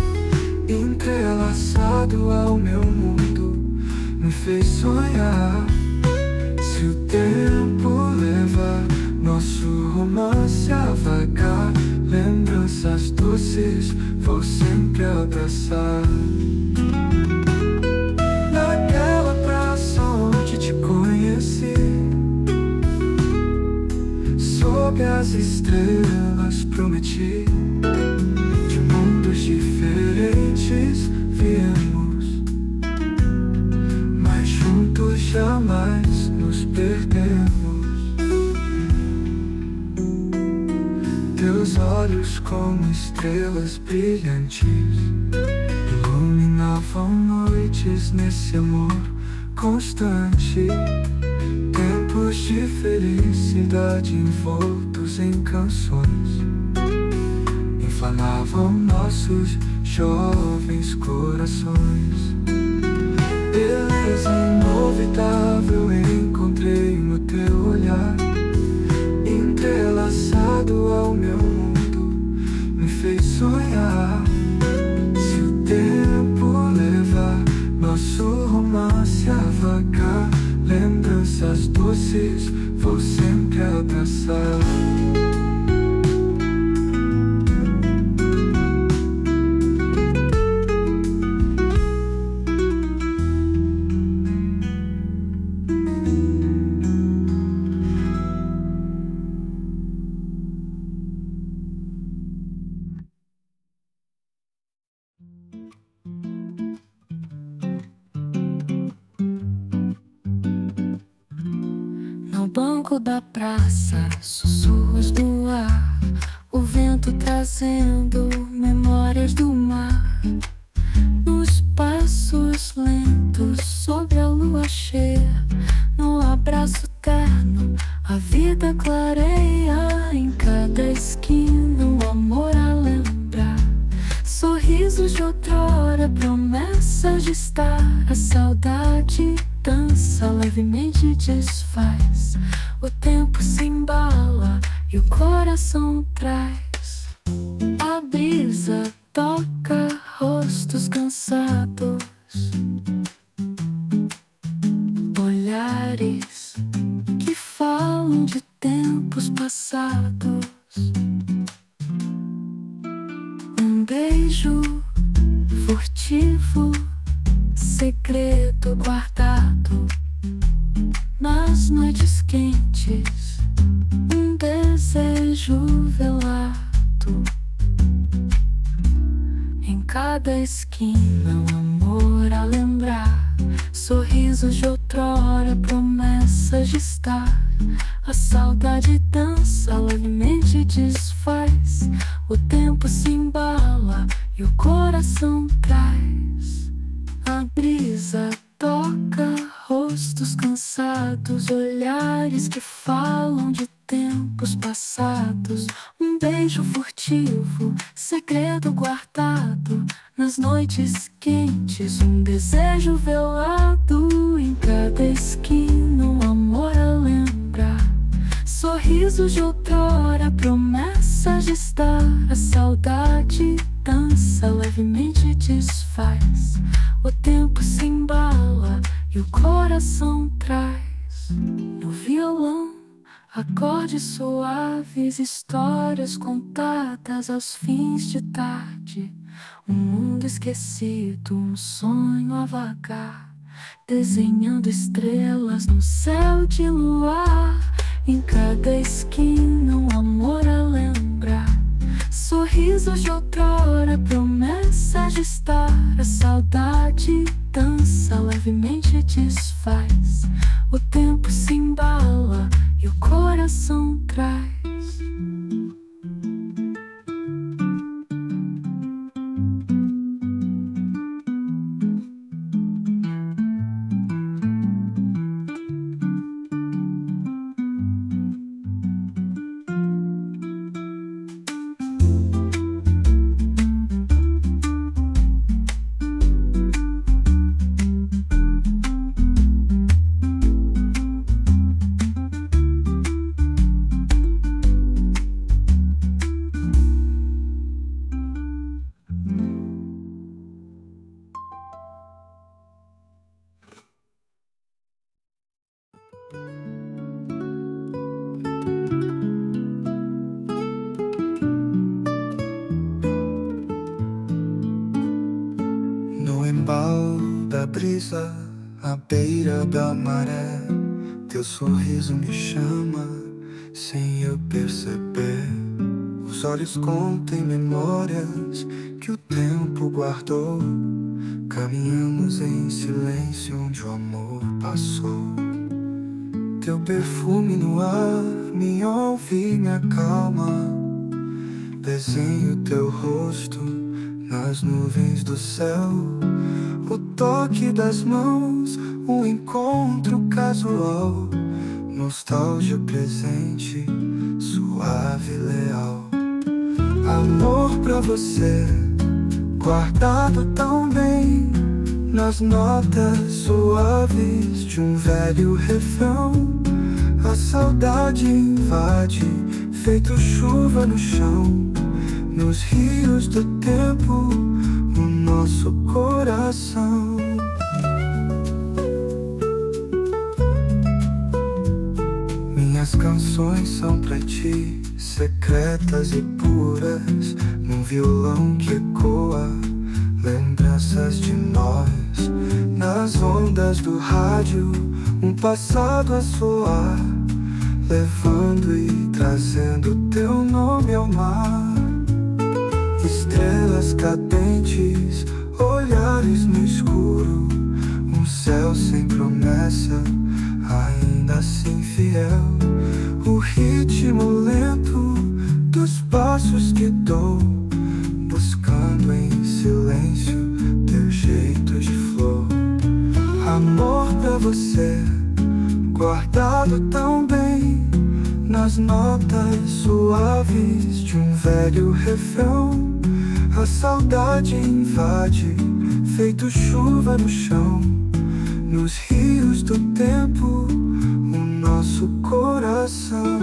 C: entrelaçado ao meu mundo, me fez sonhar. Se o tempo levar nosso romance a vagar, lembranças doces vou sempre abraçar. Naquela praça onde te conheci, sob as estrelas prometi, de mundos diferentes viemos, mas juntos jamais nos perdemos. Teus olhos como estrelas brilhantes iluminavam noites nesse amor constante. Tempos de felicidade envoltos em canções inflamavam nossos jovens corações. Beleza inovitável encontrei no teu olhar, entrelaçado ao meu mundo, me fez sonhar. Se o tempo levar nosso romance a vagar, lembranças doces vou sempre abraçar.
B: No banco da praça, sussurros do ar, o vento trazendo memórias do mar. Nos passos lentos sobre a lua cheia, no abraço terno, a vida clareia. Em cada esquina, o amor a lembrar, sorrisos de outrora, promessas de estar. A saudade dança, levemente desfaz, o tempo se embala e o coração traz. A brisa toca rostos cansados, olhares que falam de tempos passados. Um beijo furtivo, segredo guardado nas noites quentes, um desejo velado. Em cada esquina, um amor a lembrar, sorrisos de outrora, promessas de estar. A saudade dança, levemente desfaz, o tempo se embala e o coração traz. A brisa toca rostos cansados, olhares que falam de tempos passados. Um beijo furtivo, segredo guardado nas noites quentes, um desejo velado. Em cada esquina, um amor a lembrar, sorrisos de outrora, promessas de estar. A saudade dança, levemente desfaz, o tempo se embala e o coração traz. No violão, acordes suaves, histórias contadas aos fins de tarde. Um mundo esquecido, um sonho a vagar, desenhando estrelas no céu de luar.
A: Em cada esquina um amor a lembrar, sorrisos de outrora, promessas de estar. A saudade dança, levemente desfaz. O tempo se embala e o coração traz.
C: Da brisa, à beira da maré, teu sorriso me chama sem eu perceber. Os olhos contêm memórias que o tempo guardou. Caminhamos em silêncio onde o amor passou. Teu perfume no ar me ouve e me acalma. Desenho teu rosto nas nuvens do céu. O toque das mãos, um encontro casual. Nostalgia presente, suave e leal. Amor pra você, guardado tão bem nas notas suaves de um velho refrão. A saudade invade, feito chuva no chão. Nos rios do tempo, o nosso coração. Minhas canções são pra ti, secretas e puras, num violão que ecoa lembranças de nós. Nas ondas do rádio, um passado a soar, levando e trazendo teu nome ao mar. Estrelas cadentes, olhares no escuro, um céu sem promessa, ainda assim fiel. O ritmo lento dos passos que dou, buscando em silêncio teu jeito de flor. Amor pra você, guardado tão bem nas notas suaves de um velho refrão. A saudade invade, feito chuva no chão. Nos rios do tempo, o nosso coração.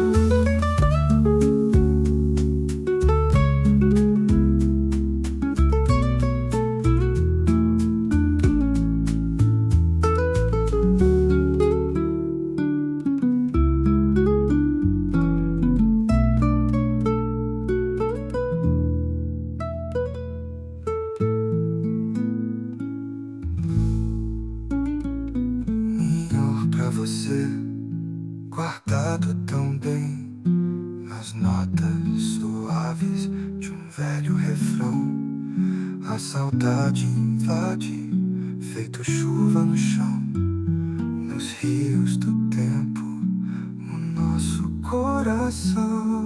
C: Você, guardado tão bem nas notas suaves de um velho refrão. A saudade invade, feito chuva no chão. Nos rios do tempo, o nosso coração.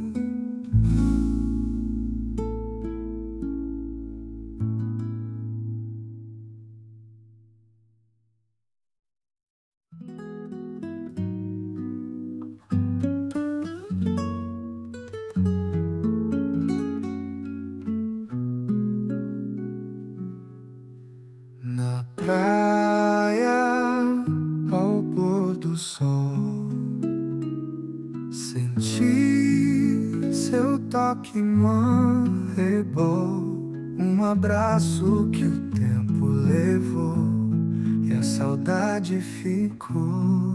C: Na praia, ao pôr do sol, senti seu toque manrebol. Um abraço que o tempo levou e a saudade ficou.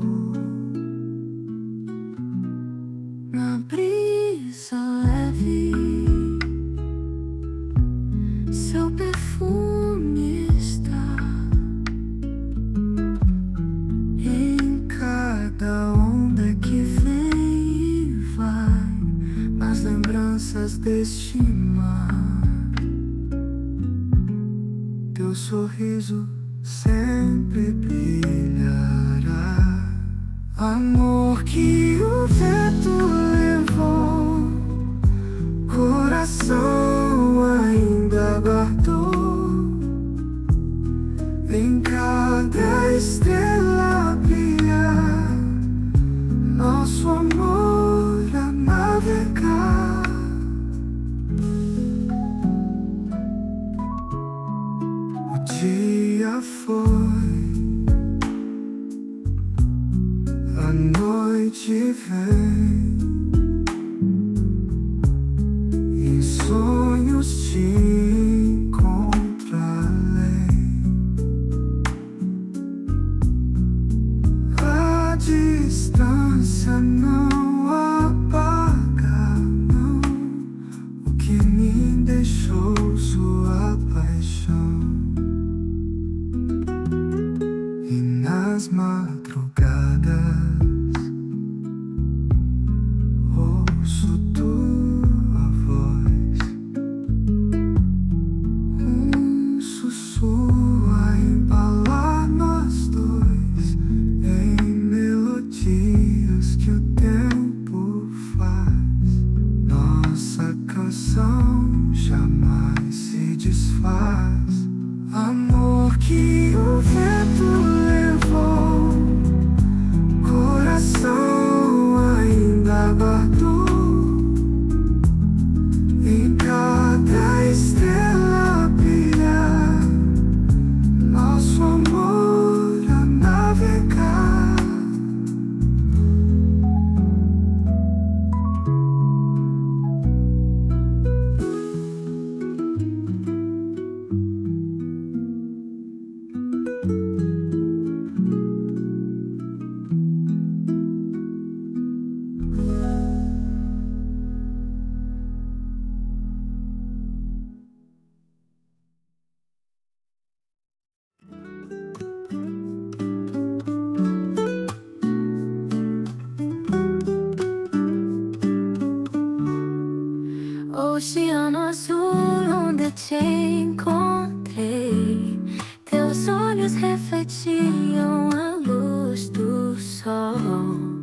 B: Na brisa leve, seu perfume está
C: em cada onda que vem. ondas deste mar. Teu sorriso sempre brilhará. Amor que o vento levou, coração ainda guardou. Em cada estrela brilhar nosso amor a navegar. O dia foi, a noite vem, em sonhos te encontrarei. A distância não apaga, não, o que me deixou sua paixão. E nas madrugadas ouço tua voz, um sussurro a embalar nós dois em melodias que o tempo faz. Nossa canção jamais se desfaz. Amor que o vento levou, coração ainda guardou. Em cada estrela brilhar nosso amor a navegar.
B: Oceano azul onde te encontrei, teus olhos refletiam a luz do sol,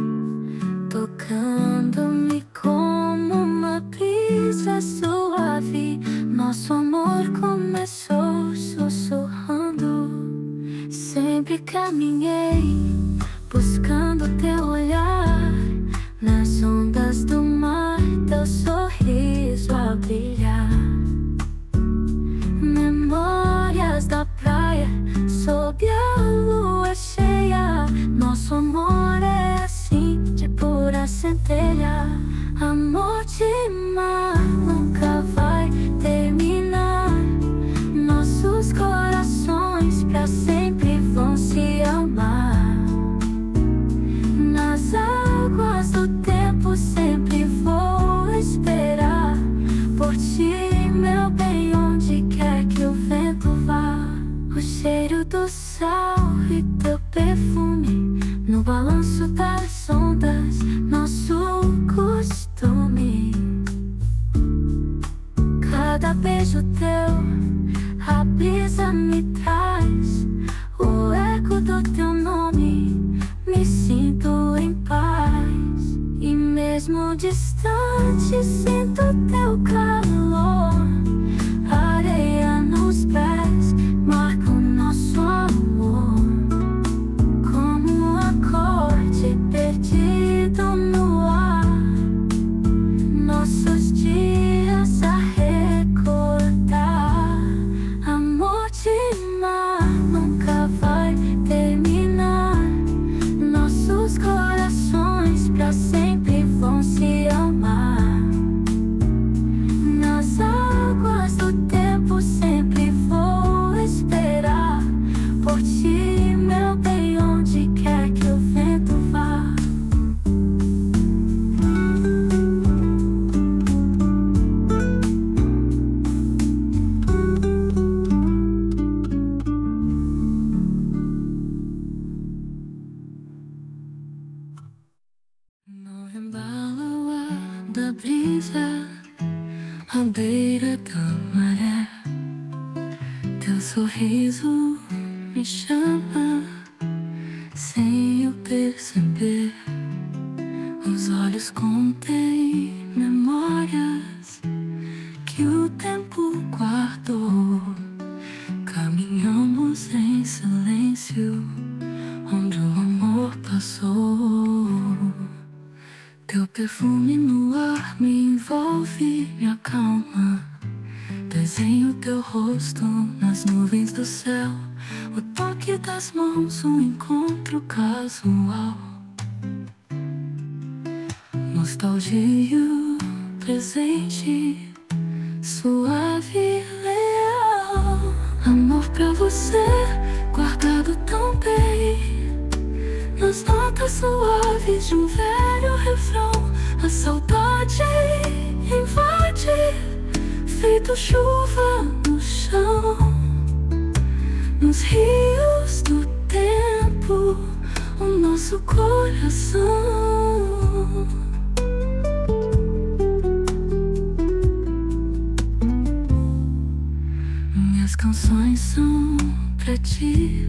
B: tocando-me como uma brisa suave. Nosso amor começou sussurrando. Sempre caminhei buscando teu olhar, nas ondas do mar, teu sorriso a brilhar. Memórias da praia sob a lua cheia. Nosso amor é assim, de pura centelha. Amor de mar nunca vai terminar. Nossos corações pra sempre vão se amar. Nas águas do tempo sempre vou esperar por ti, meu bem, onde quer que o vento vá. O cheiro do sal e teu perfume no balanço das ondas, nosso costume. Cada beijo teu a brisa me traz, o eco do teu nome, me sinto em paz. E mesmo distante sinto teu calor. Areia nos pés marca o nosso amor, como um acorde perdido no ar. Nossos dias a recordar. Amor de mar nunca vai terminar. Nossos corações pra sempre vão se amar. Nas águas do tempo sempre vou esperar por ti, meu bem, onde quer que o vento vá. No embalo da brisa à beira da maré. Teu sorriso me chama sem eu perceber. Os olhos contêm memórias que o tempo guardou. Caminhamos em silêncio onde o amor passou. Teu perfume no ar me envolve, me acalma. Desenho teu rosto nas nuvens do céu. O toque das mãos, um encontro casual. Nostalgia presente, suave e leal. Amor pra você, guardado tão bem nas notas suaves de um velho refrão. A saudade invade, feito chuva no chão. Nos rios do tempo, o nosso coração. Minhas canções são pra ti,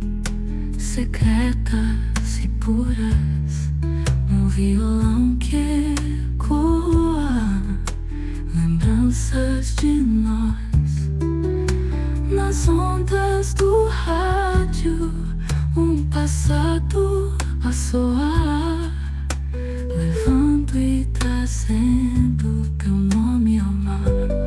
B: secretas e puras. Um violão que ecoa lembranças de nós. Nas ondas do rádio, um passado a soar, levando e trazendo teu nome ao mar.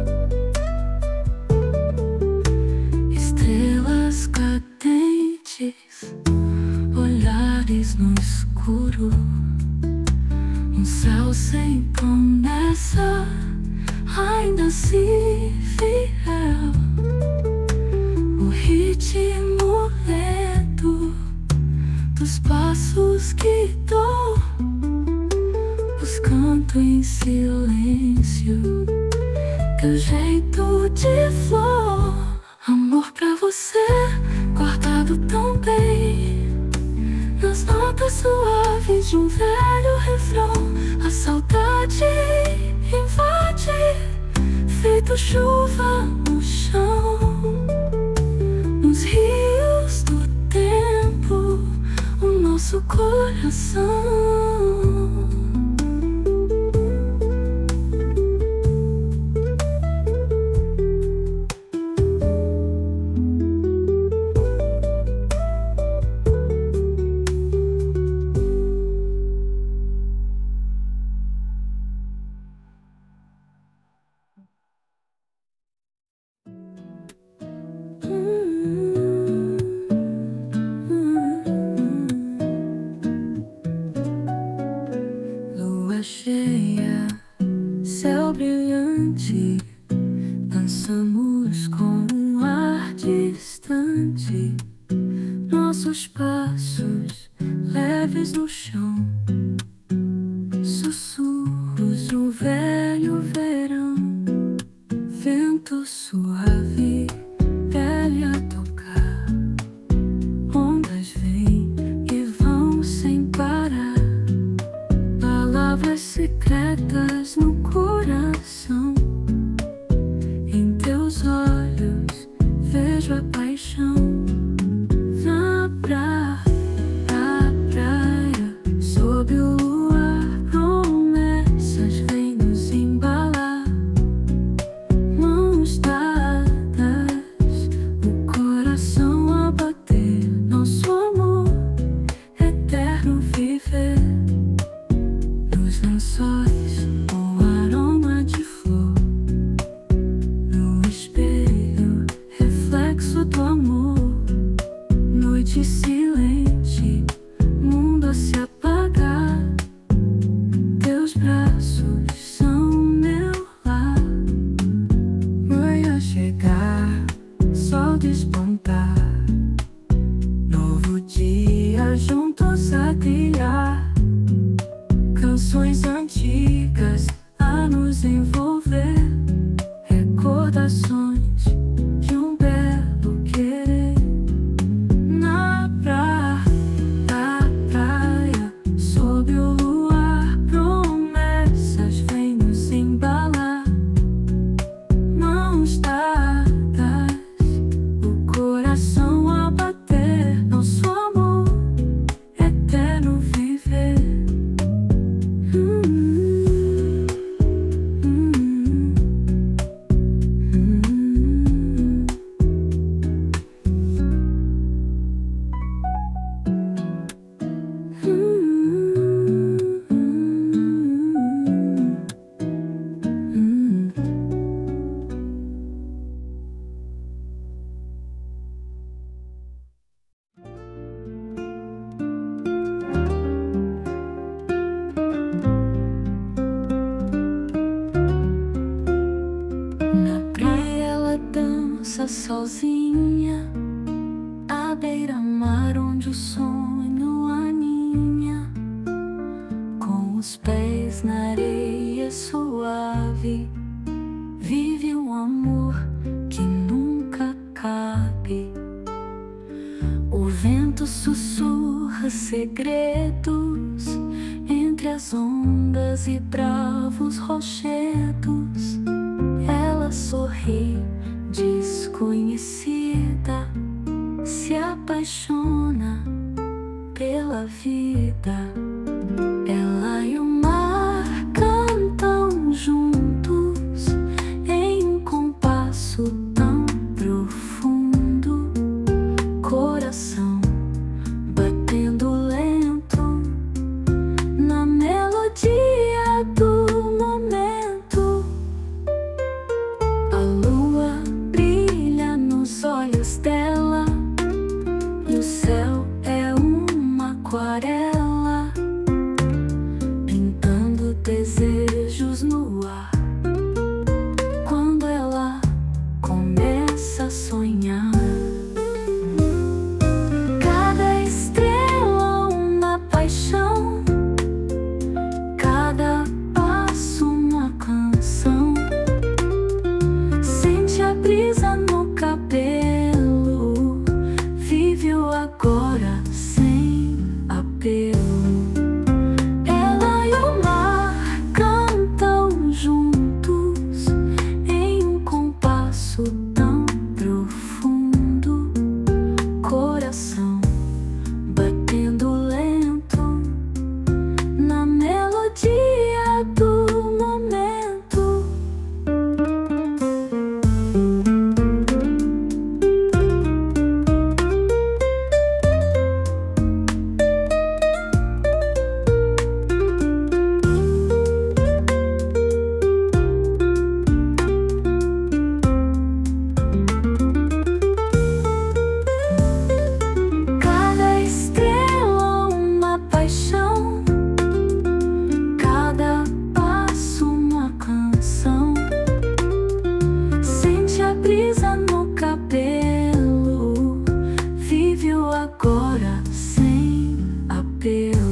B: Estrelas cadentes, olhares no escuro. Um céu sem promessa, ainda assim fiel. O ritmo lento dos passos que dou, buscando em silêncio teu jeito de flor. Amor pra você, guardado tão bem nas notas suaves de um velho refrão. A saudade invade, feito chuva no chão. Nos rios do tempo, o nosso coração. Cheia, céu brilhante, dançamos com um ar distante. Nossos passos leves no chão, sussurros no velho verão. Vento suave, pele a tocar. Ondas vêm e vão sem parar. Palavras secretas no coração. Em teus olhos vejo a paixão. Na praia, na praia, sob o luar, promessas vêm nos embalar. Mãos dadas, o coração a bater. Nosso amor eterno viver. Lençóis, o aroma de flor. No espelho, reflexo do amor. Noite silente, mundo a se apagar. Teus braços são meu lar. Manhã chegar, sol despontar. Novo dia juntos a trilhar. Canções antigas a nos envolver. Recordações de um belo querer. Na praia, na praia, sob o luar, promessas vêm estava sozinha à beira-mar onde o sonho aninha, com os pés na areia suave. Vive um amor que nunca cabe. O vento sussurra segredos entre as ondas e bravos rochedos. Ela sorri, desconhecida, se apaixona pela vida. Ela e o mar cantam juntos em um compasso tão profundo, coração batendo lento na melodia do momento. A lua brilha nos olhos dela e o céu é uma aquarela, pintando desejos no ar. Quando ela começa a sonhar, cada estrela uma paixão, cada passo uma canção. Sente a brisa no cabelo, vive o agora sem apelo. Ela e o mar cantam juntos em um compasso tão profundo, coração batendo lento na melodia do momento. Cada estrela uma paixão, cada passo uma canção. Sente a brisa no cabelo, vive o agora sem apelo.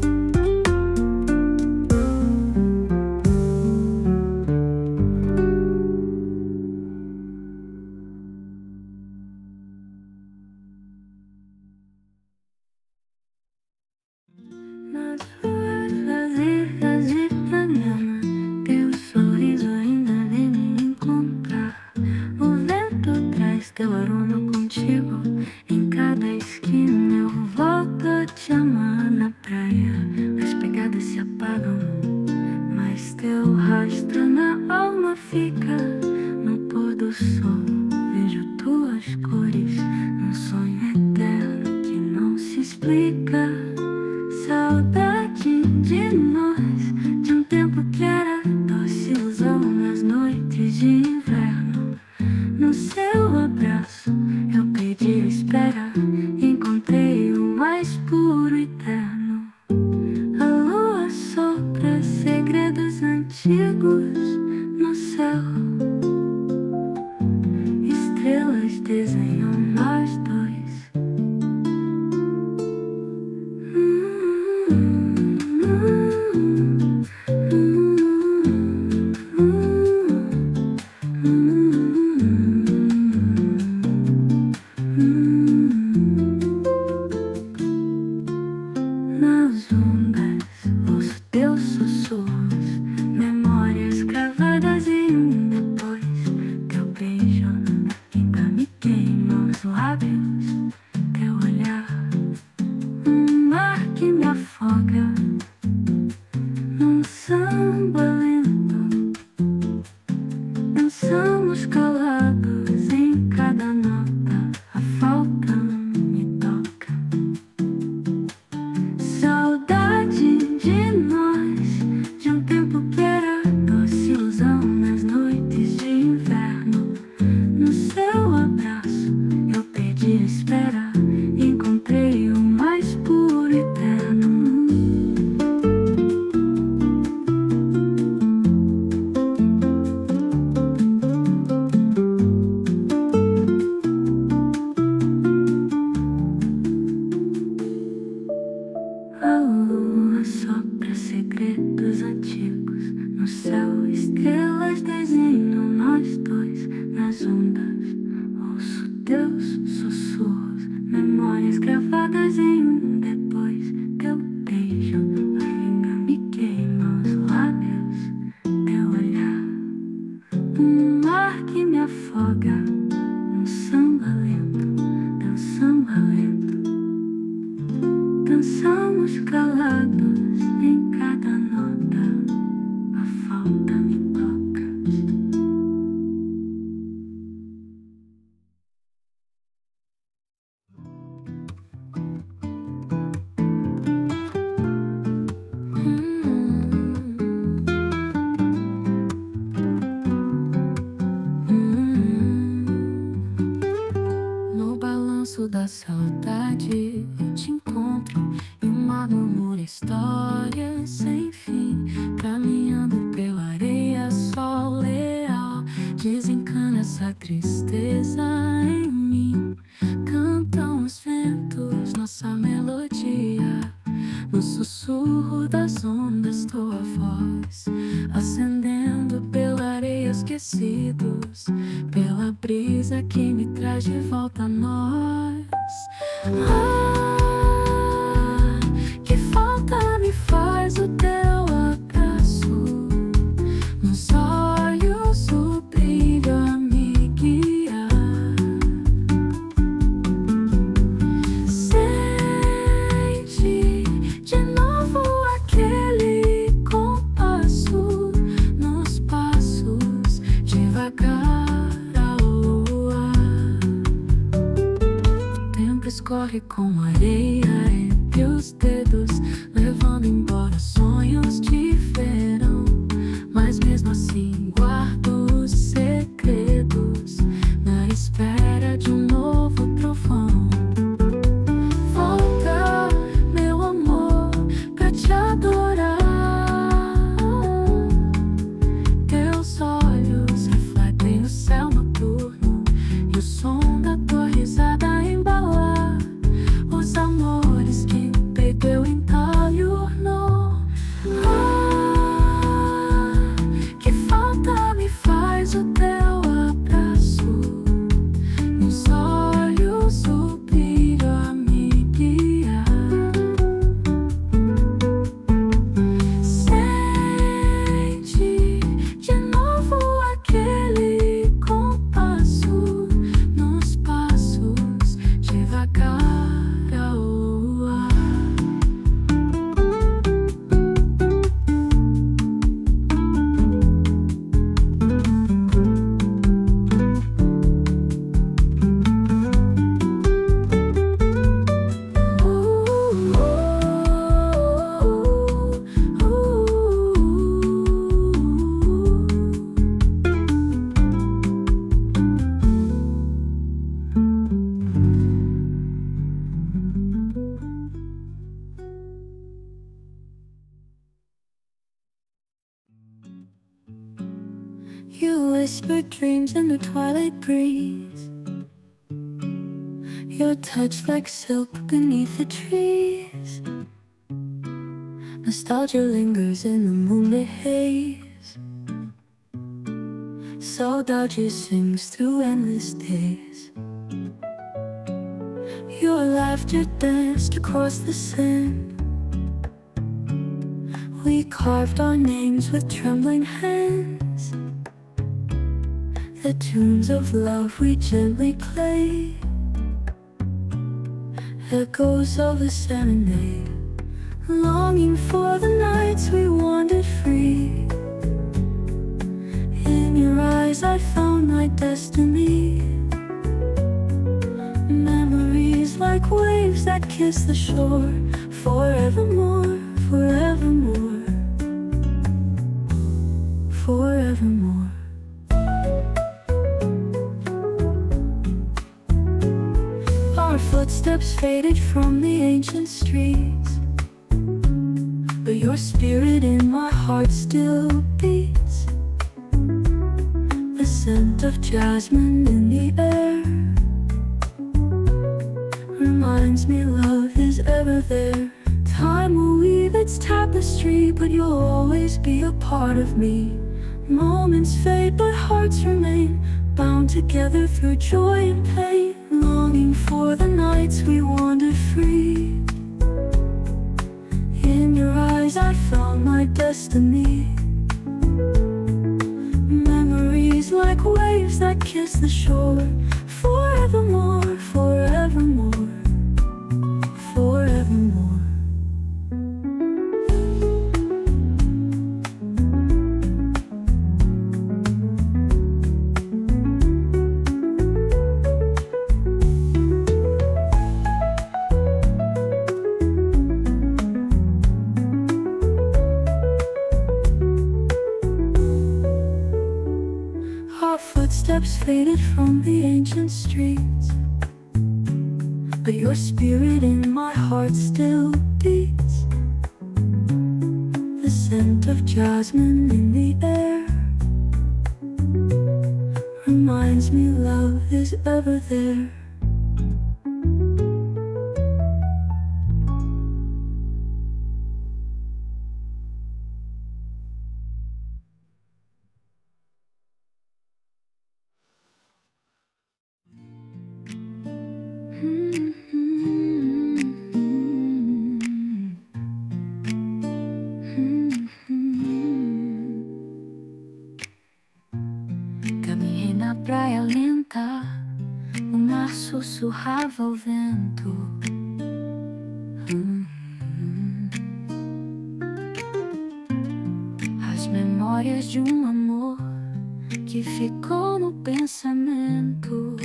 B: Nas ruas vazias de Ipanema, teu sorriso ainda vem me encontrar. O vento traz teu aroma contigo, em cada esquina eu volto a te amar. Na praia as pegadas se apagam, mas teu rastro na alma fica. No pôr do sol vejo tuas cores, num sonho eterno que não se explica. Saudade de nós, de um tempo que era doce ilusão nas noites de inverno. No seu abraço eu pedi espera, encontrei o mais puro e eterno. A lua sopra segredos antigos no céu, estrelas desenham nós dois. Nas ondas ouço teus sussurros, memórias gravadas em um
A: falta me toca.
B: Da saudade eu te encontro e uma murmura história sem fim, caminhando pela areia, sol leal, desencana essa tristeza em mim. Cantam os ventos nossa melodia, no sussurro das ondas tua voz, acendendo pela areia esquecidos, pela brisa que me traz de volta a nós. Ah, que falta me faz o teu abraço, nos olhos o brilho a me guiar. Sente de novo aquele compasso nos passos devagar. Escorre com areia entre os dedos, levando embora sonhos de verão. Mas mesmo assim guardo os segredos, na espera de um novo trovão. Volta, meu amor, pra te adorar. Teus olhos refletem o céu noturno e o som da tua risada embalar os amores que no peito eu entalho-no. Ah, que falta me faz o teu abraço, nos olhos o brilho a me guiar. Sente de novo aquele compasso nos passos devagar. You whisper dreams in the twilight breeze, your touch like silk beneath the trees. Nostalgia lingers in the moonlit haze, saudade sings through endless days. Your laughter danced across the sand, we carved our names with trembling hands. The tunes of love we gently play, echoes of a serenade, longing for the nights we wandered free. In your eyes I found my destiny, memories like waves that kiss the shore, forevermore, forevermore, forevermore. Our footsteps faded from the ancient streets, but your spirit in my heart still beats. The scent of jasmine in the air reminds me love is ever there. Time will weave its tapestry, but you'll always be a part of me. Moments fade, but hearts remain, bound together through joy and pain. Longing for the nights we wandered free. In your eyes I found my destiny, memories like waves that kiss the shore, forevermore, forevermore, forevermore. footsteps faded from the ancient streets, but your spirit in my heart still beats. The scent of jasmine in the air reminds me love is ever there. Caminhei na praia lenta, o mar sussurrava ao vento. Hum. As memórias de um amor que ficou no pensamento.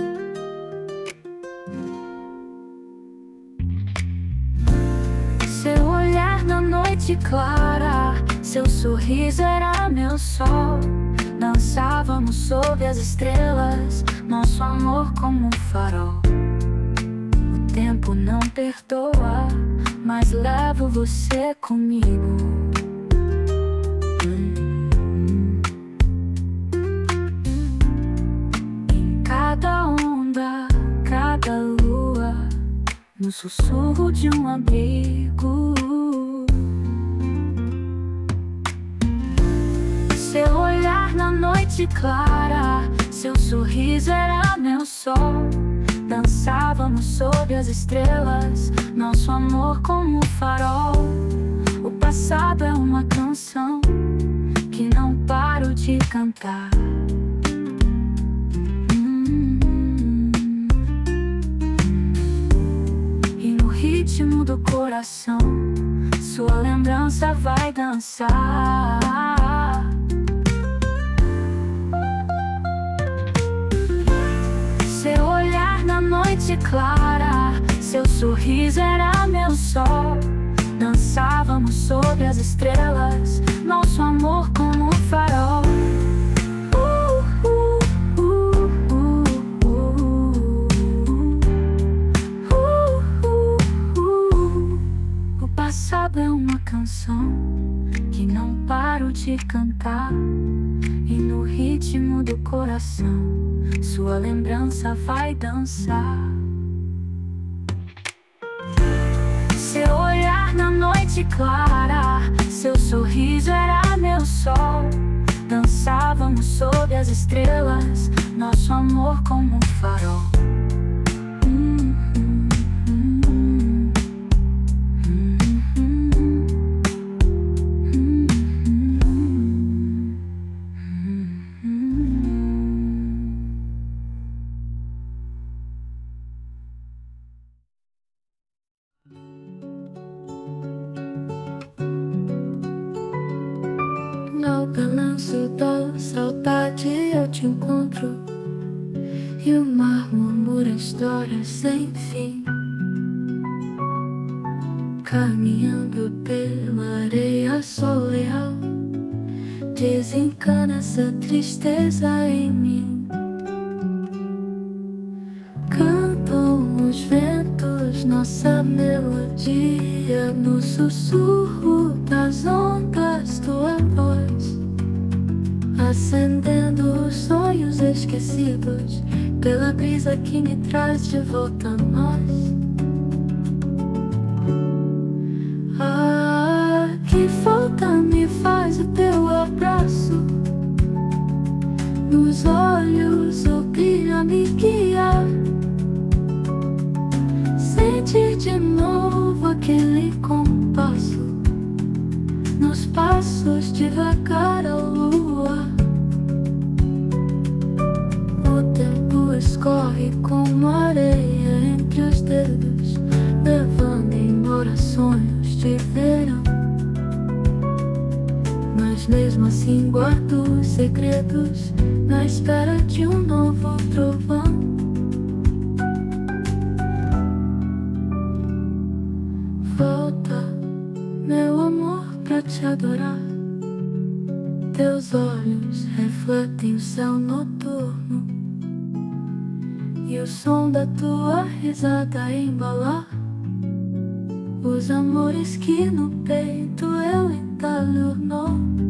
B: Seu olhar na noite clara, seu sorriso era meu sol. Dançávamos sob as estrelas, nosso amor como um farol. O tempo não perdoa, mas levo você comigo. Hum. Em cada onda, cada lua, no sussurro de um abrigo. Seu olhar na noite clara, seu sorriso era meu sol. Dançávamos sob as estrelas, nosso amor como um farol. O passado é uma canção que não paro de cantar. Hum. E no ritmo do coração, sua lembrança vai dançar. Seu olhar na noite clara, seu sorriso era meu sol. Dançávamos sobre as estrelas, nosso amor como um farol. Uh, uh, uh, uh, uh, uh, uh, uh. O passado é uma canção que não paro de cantar. E no ritmo do coração, sua lembrança vai dançar. Seu olhar na noite clara, seu sorriso era meu sol. Dançávamos sob as estrelas, nosso amor como um farol. Hum, hum, hum, hum, hum, hum, hum, hum, hum. No balanço da saudade eu te encontro, e o mar murmura histórias sem fim, caminhando pela areia soleal. Desencana essa tristeza em mim. Cantam os ventos nossa melodia, no sussurro das ondas tua voz, acendendo os sonhos esquecidos pela brisa que me traz de volta a nós. Ah, que falta me faz o teu abraço, nos olhos o brilho a me guiar. Sentir de novo aquele compasso, nos passos devagar a lua. O tempo escorre como areia entre os dedos, levando embora sonhos de verão. Mas mesmo assim guardo os segredos, na espera de um novo trovão. Volta, meu amor, pra te adorar. Teus olhos refletem o céu noturno e o som da tua risada embalar os amores que no peito eu entalho nó.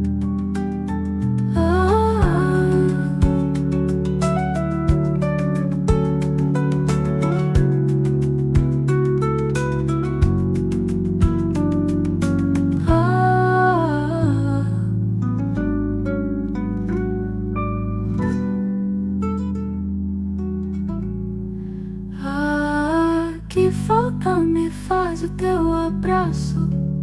B: Que falta me faz o teu abraço,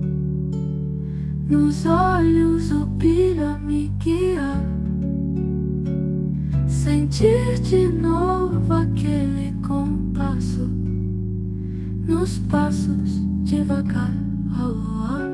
B: nos olhos o brilho a me guiar, sentir de novo aquele compasso, nos passos devagar ao luar.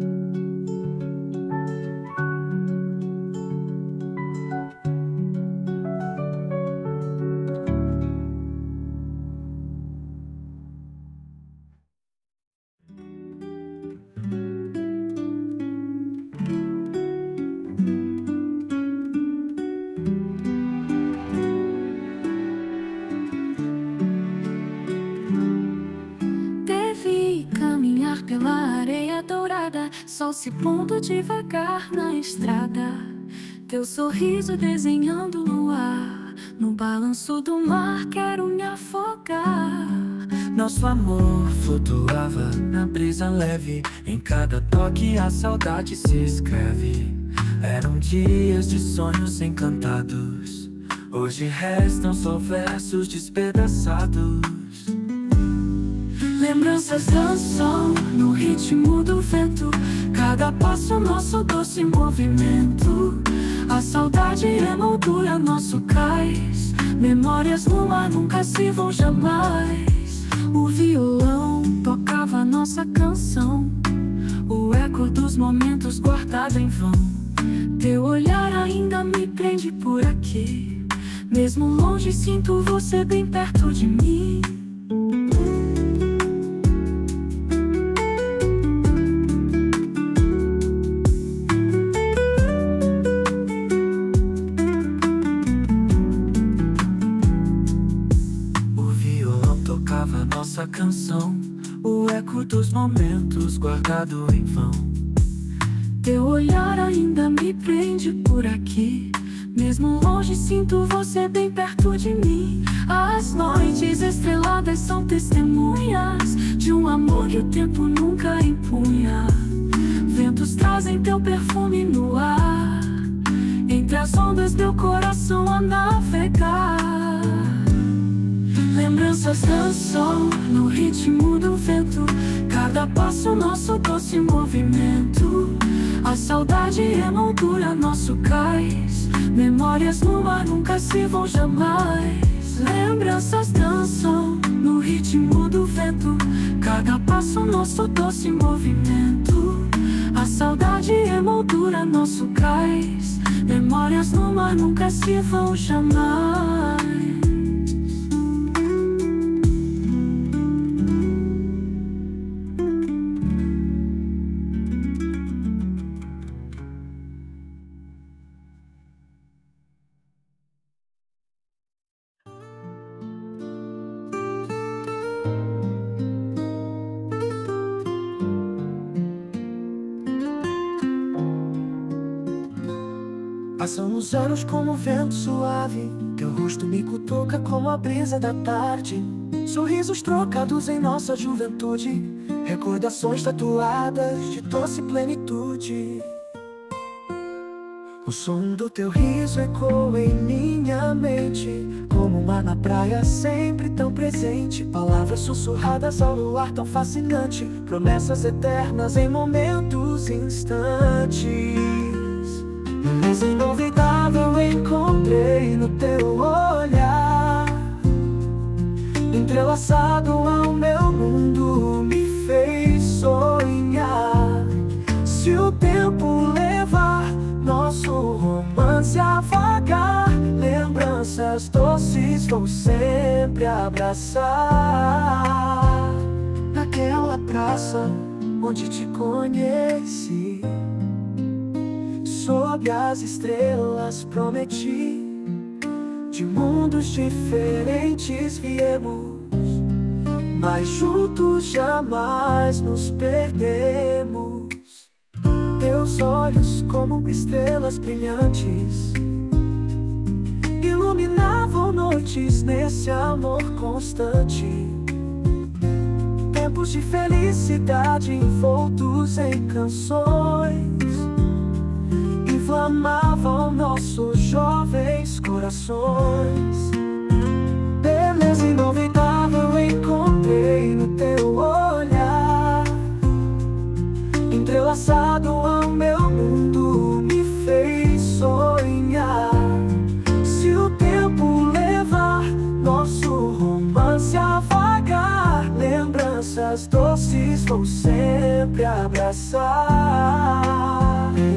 B: Pela areia dourada, sol se pondo devagar na estrada, teu sorriso desenhando no ar, no balanço do mar quero me afogar.
C: Nosso amor flutuava na brisa leve, em cada toque a saudade se escreve. Eram dias de sonhos encantados, hoje restam só versos despedaçados.
B: Lembranças dançam no ritmo do vento, cada passo nosso doce movimento. A saudade emoldura nosso cais, memórias no ar nunca se vão jamais. O violão tocava nossa canção, o eco dos momentos guardado em vão. Teu olhar ainda me prende por aqui, mesmo longe sinto você bem perto de mim.
C: Nossa canção, o eco dos momentos guardado em vão.
B: Teu olhar ainda me prende por aqui, mesmo longe sinto você bem perto de mim. As noites estreladas são testemunhas de um amor que o tempo nunca empunha. Ventos trazem teu perfume no ar, entre as ondas meu coração a navegar. Lembranças dançam no ritmo do vento, cada passo nosso doce movimento. A saudade emoldura nosso cais, memórias no ar nunca se vão jamais. Lembranças dançam no ritmo do vento, cada passo nosso doce movimento. A saudade emoldura nosso cais, memórias no mar nunca se vão jamais.
C: Passam os anos como um vento suave, teu rosto me cutuca como a brisa da tarde. Sorrisos trocados em nossa juventude, recordações tatuadas de doce plenitude. O som do teu riso ecoa em minha mente, como um mar na praia sempre tão presente. Palavras sussurradas ao luar tão fascinante, promessas eternas em momentos instantes. Mas inovitável encontrei no teu olhar, entrelaçado ao meu mundo me fez sonhar. Se o tempo levar nosso romance a vagar, lembranças doces vou sempre abraçar. Naquela praça onde te conheci, sob as estrelas prometi. De mundos diferentes viemos, mas juntos jamais nos perdemos. Teus olhos como estrelas brilhantes iluminavam noites nesse amor constante. Tempos de felicidade envoltos em canções inflamavam nossos jovens corações. Beleza inolvidável encontrei no teu olhar, entrelaçado ao meu mundo me fez sonhar. Se o tempo levar nosso romance a vagar, lembranças doces vou sempre abraçar.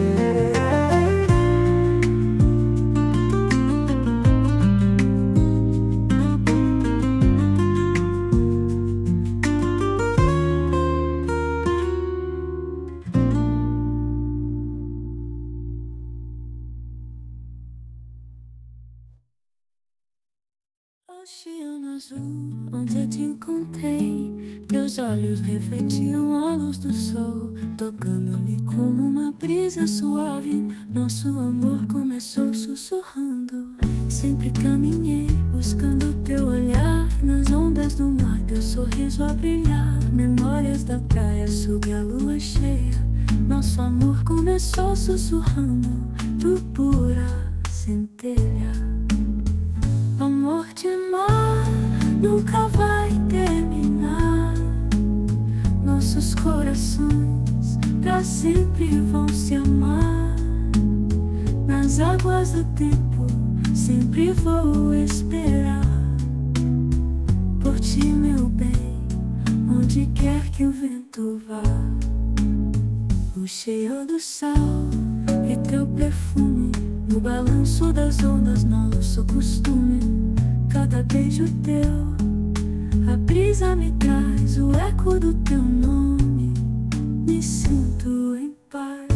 B: Oceano azul, onde eu te encontrei, teus olhos refletiam a luz do sol, tocando-me como uma brisa suave. Nosso amor começou sussurrando. Sempre caminhei, buscando teu olhar, nas ondas do mar, teu sorriso a brilhar. Memórias da praia sob a lua cheia, nosso amor começou sussurrando, tu pura centelha. Amor de mar nunca vai terminar. Nossos corações pra sempre vão se amar. Nas águas do tempo sempre vou esperar por ti, meu bem, onde quer que o vento vá. O cheiro do sal e teu perfume no balanço das ondas, nosso costume. Cada beijo teu, a brisa me traz o eco do teu nome. Me sinto em paz.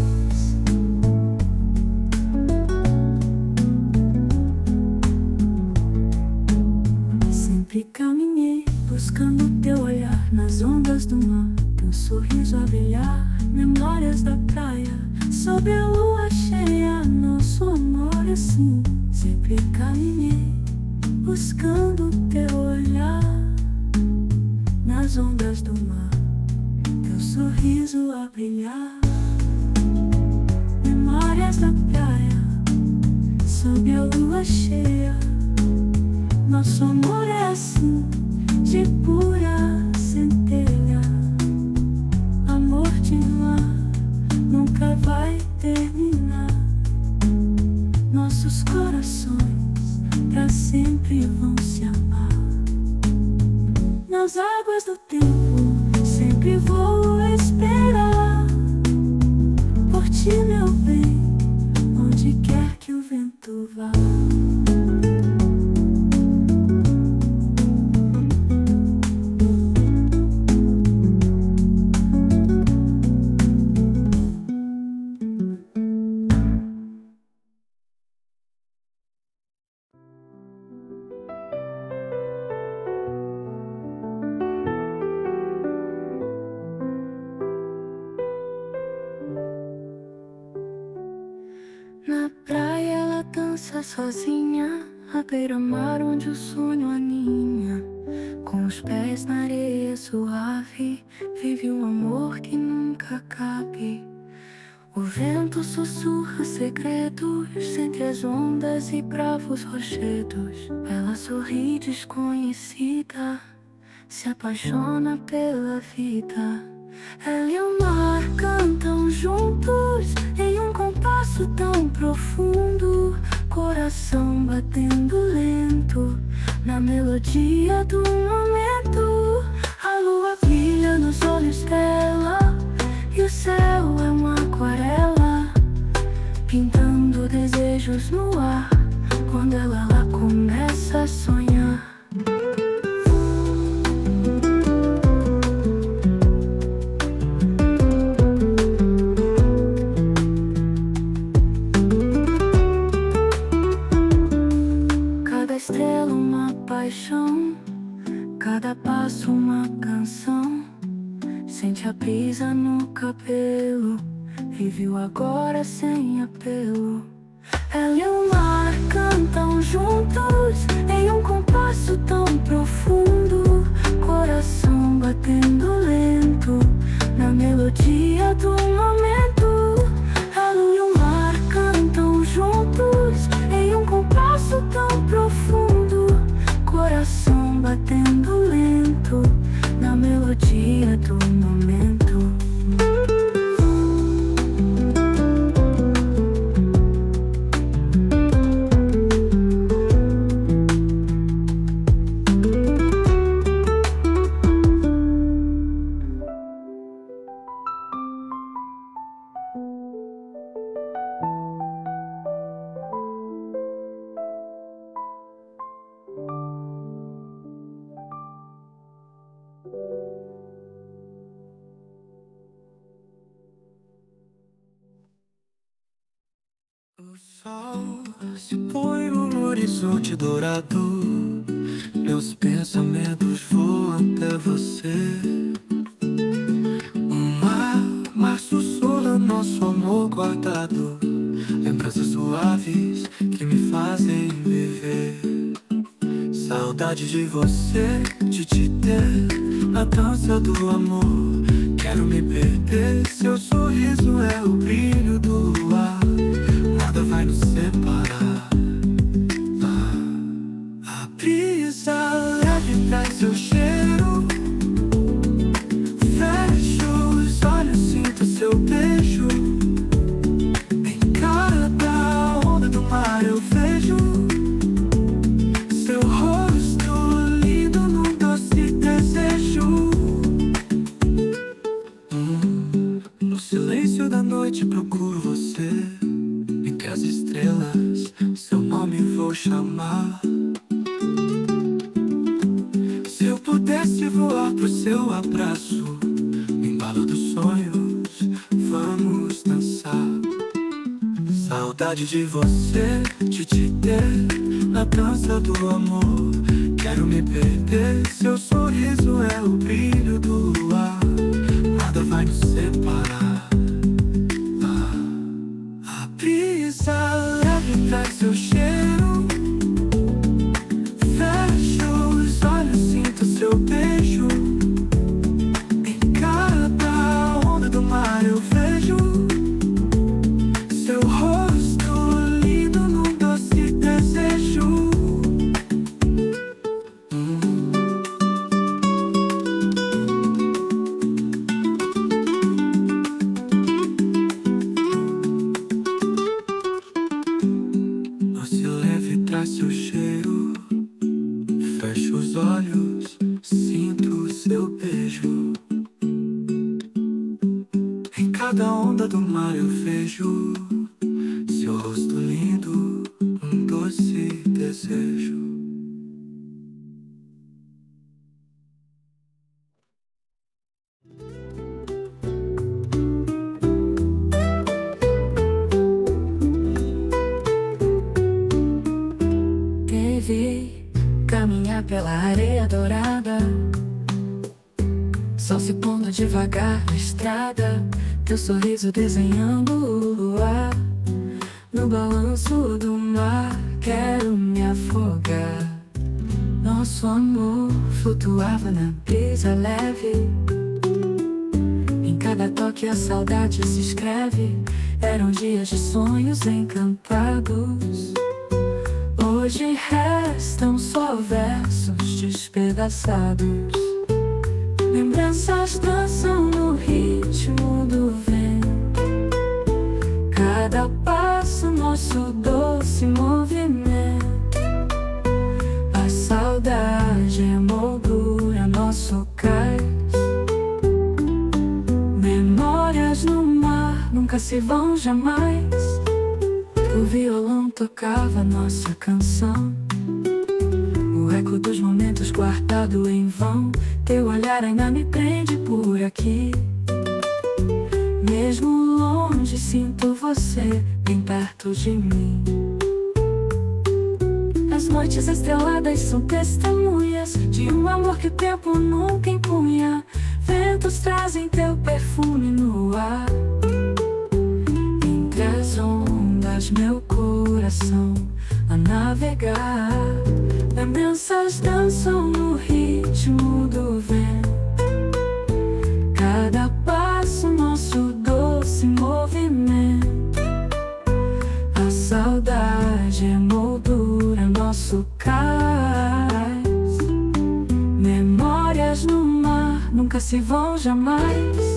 B: Sempre caminhei, buscando teu olhar, nas ondas do mar, teu sorriso a brilhar. Memórias da praia, sob a lua cheia, nosso amor assim. Sempre caminhei, buscando teu olhar, nas ondas do mar, teu sorriso a brilhar. Memórias da praia, sob a lua cheia, nosso amor é assim, de pura centelha. Amor de mar nunca vai terminar. Nossos corações pra sempre vão se amar. Nas águas do tempo sempre vou esperar por ti, meu bem, onde quer que o vento vá. Na praia ela dança sozinha, à beira-mar onde o sonho aninha. Com os pés na areia suave, vive um amor que nunca cabe. O vento sussurra segredos entre as ondas e bravos rochedos. Ela sorri desconhecida, se apaixona pela vida. Ela e o mar cantam juntos em um compasso tão profundo, coração batendo lento na melodia do momento. A lua brilha nos olhos dela e o céu é uma aquarela, pintando desejos no ar quando ela lá começa a sonhar.
A: faço uma canção, sente a brisa no cabelo, vive o agora sem apelo. Ela e o mar cantam juntos em um compasso tão profundo, coração batendo lento na melodia do momento. Ela e o mar cantam juntos em um compasso tão profundo, coração batendo lento na melodia do momento.
C: O sol se põe no horizonte dourado, meus pensamentos voam até você. O mar, mar sussurra nosso amor guardado, lembranças suaves que me fazem viver. Saudade de você, de te ter, a dança do amor. Quero me perder, seu sorriso é o brilho do luar. Nada vai nos separar. Ah, a brisa leve traz seu cheiro. Fecho os olhos, sinto seu beijo. Em cada onda do mar eu vejo seu rosto lindo num doce desejo. hum, No silêncio da noite procuro você, entre as estrelas, seu nome vou chamar. Se eu pudesse voar pro seu abraço, no embalo dos sonhos, vamos dançar. Saudade de você, de te ter, na dança do amor. Quero me perder, seu sorriso é o brilho do luar. Nada vai nos separar. A brisa leve traz seu cheiro. Fecho os olhos, sinto seu beijo. Em cada onda do mar eu vejo seu rosto lindo num doce desejo. hum. Doce leve traz seu cheiro. Fecho os olhos, sinto seu beijo. Em cada onda do mar eu vejo seu rosto lindo, um doce desejo.
A: Te vi caminhar pela areia dourada, sol se pondo devagar na estrada, teu sorriso desenhando o luar. No balanço do mar quero me afogar. Nosso amor flutuava na brisa leve, em cada toque a saudade se escreve. Eram dias de sonhos encantados, hoje restam só versos despedaçados. Lembranças dançam no ritmo do vento, cada passo nosso doce movimento. A saudade emoldura nosso cais, memórias no mar nunca se vão jamais. O violão tocava nossa canção, o eco dos momentos guardado em vão. Teu olhar ainda me prende por aqui, mesmo longe sinto você bem perto de mim. És noites estreladas são testemunhas de um amor que o tempo nunca impunha. Ventos trazem teu perfume no ar. Entre as ondas, meu coração a navegar. Lembranças dançam no ritmo do vento. Cada passo, nosso doce movimento. A saudade é moldura, nosso cais. Memórias no mar nunca se vão jamais.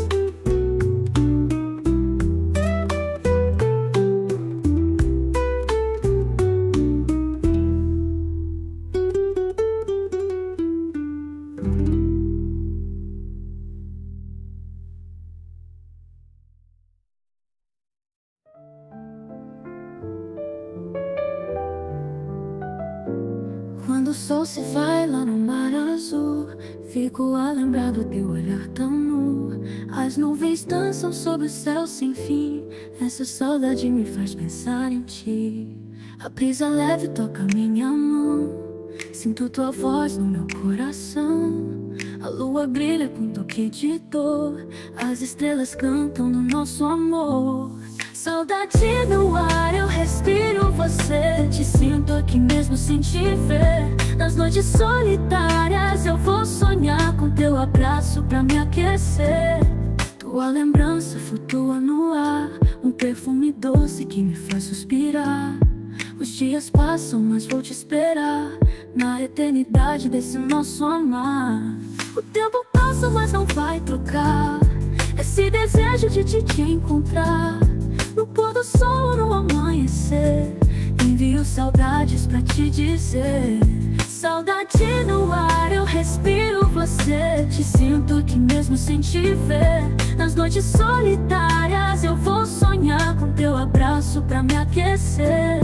B: Quando o sol se vai lá no mar azul, fico a lembrar do teu olhar tão nu. As nuvens dançam sob o céu sem fim. Essa saudade me faz pensar em ti. A brisa leve toca minha mão. Sinto tua voz no meu coração. A lua brilha com um toque de dor. As estrelas cantam no nosso amor. Saudade no ar, eu respiro você. Te sinto aqui mesmo sem te ver. Nas noites solitárias eu vou sonhar com teu abraço pra me aquecer. Tua lembrança flutua no ar, um perfume doce que me faz suspirar. Os dias passam, mas vou te esperar na eternidade desse nosso amar. O tempo passa, mas não vai trocar esse desejo de te, te encontrar. No pôr do sol ou no amanhecer, envio saudades pra te dizer. Saudade no ar, eu respiro você. Te sinto aqui mesmo sem te ver. Nas noites solitárias eu vou sonhar com teu abraço pra me aquecer.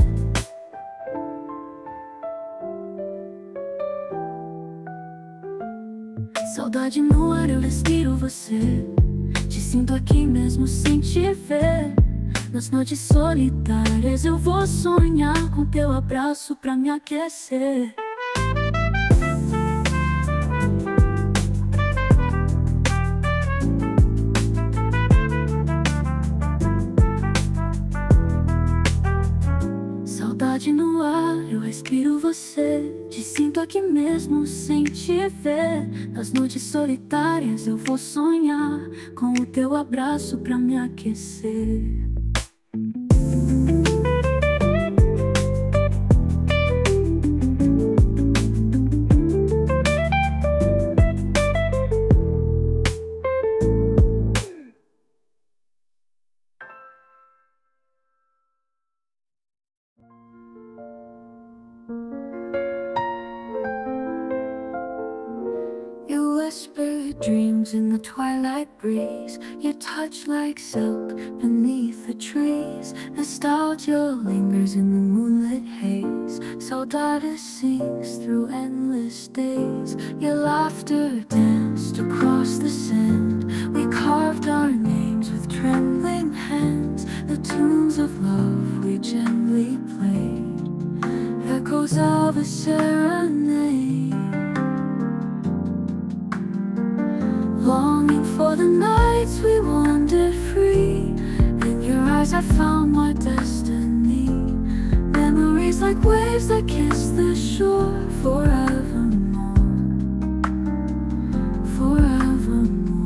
B: Saudade no ar, eu respiro você. Te sinto aqui mesmo sem te ver. Nas noites solitárias eu vou sonhar com teu abraço pra me aquecer. Saudade no ar, eu respiro você. Te sinto aqui mesmo sem te ver. Nas noites solitárias eu vou sonhar com o teu abraço pra me aquecer. Whisper dreams in the twilight breeze. Your touch like silk beneath the trees. Nostalgia lingers in the moonlit haze. Saudade sings through endless days. Your laughter danced across the sand. We carved our names with trembling hands. The tunes of love we gently played, echoes of a serenade. Longing for the nights we wandered free. In your eyes I found my destiny. Memories like waves that kiss the shore. Forevermore, forevermore.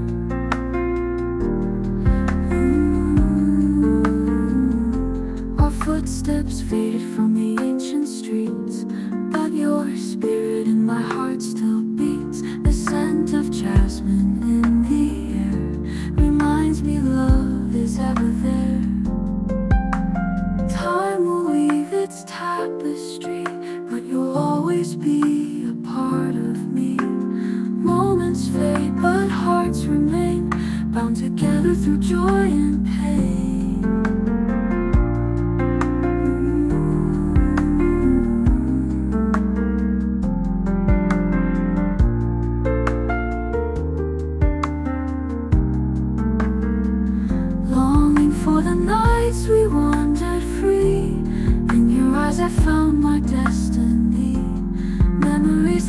B: mm. Our footsteps faded from the ancient streets, but your spirit in my heart still beats. The scent of jasmine in the air reminds me love is ever there. Time will weave its tapestry, but you'll always be a part of me. Moments fade, but hearts remain, bound together through joy and pain.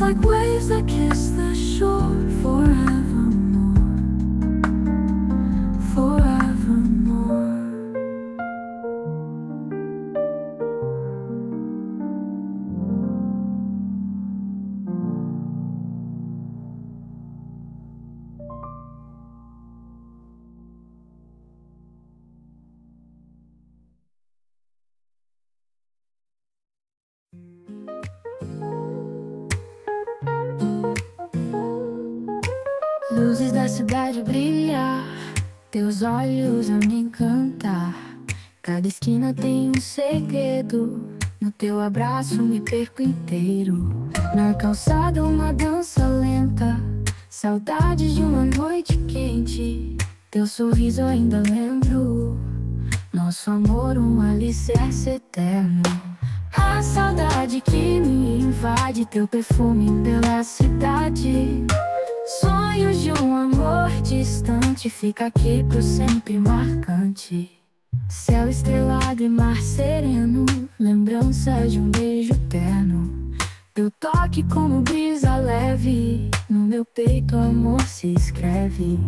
B: like waves that kiss the shore forevermore, forevermore. Luzes da cidade a brilhar, teus olhos a me encantar. Cada esquina tem um segredo, no teu abraço me perco inteiro. Na calçada uma dança lenta, saudades de uma noite quente. Teu sorriso ainda lembro, nosso amor um alicerce eterno. A saudade que me invade, teu perfume pela cidade. Sonhos de um amor distante, fica aqui pro sempre marcante. Céu estrelado e mar sereno, lembrança de um beijo terno. Teu toque como brisa leve, no meu peito amor se escreve.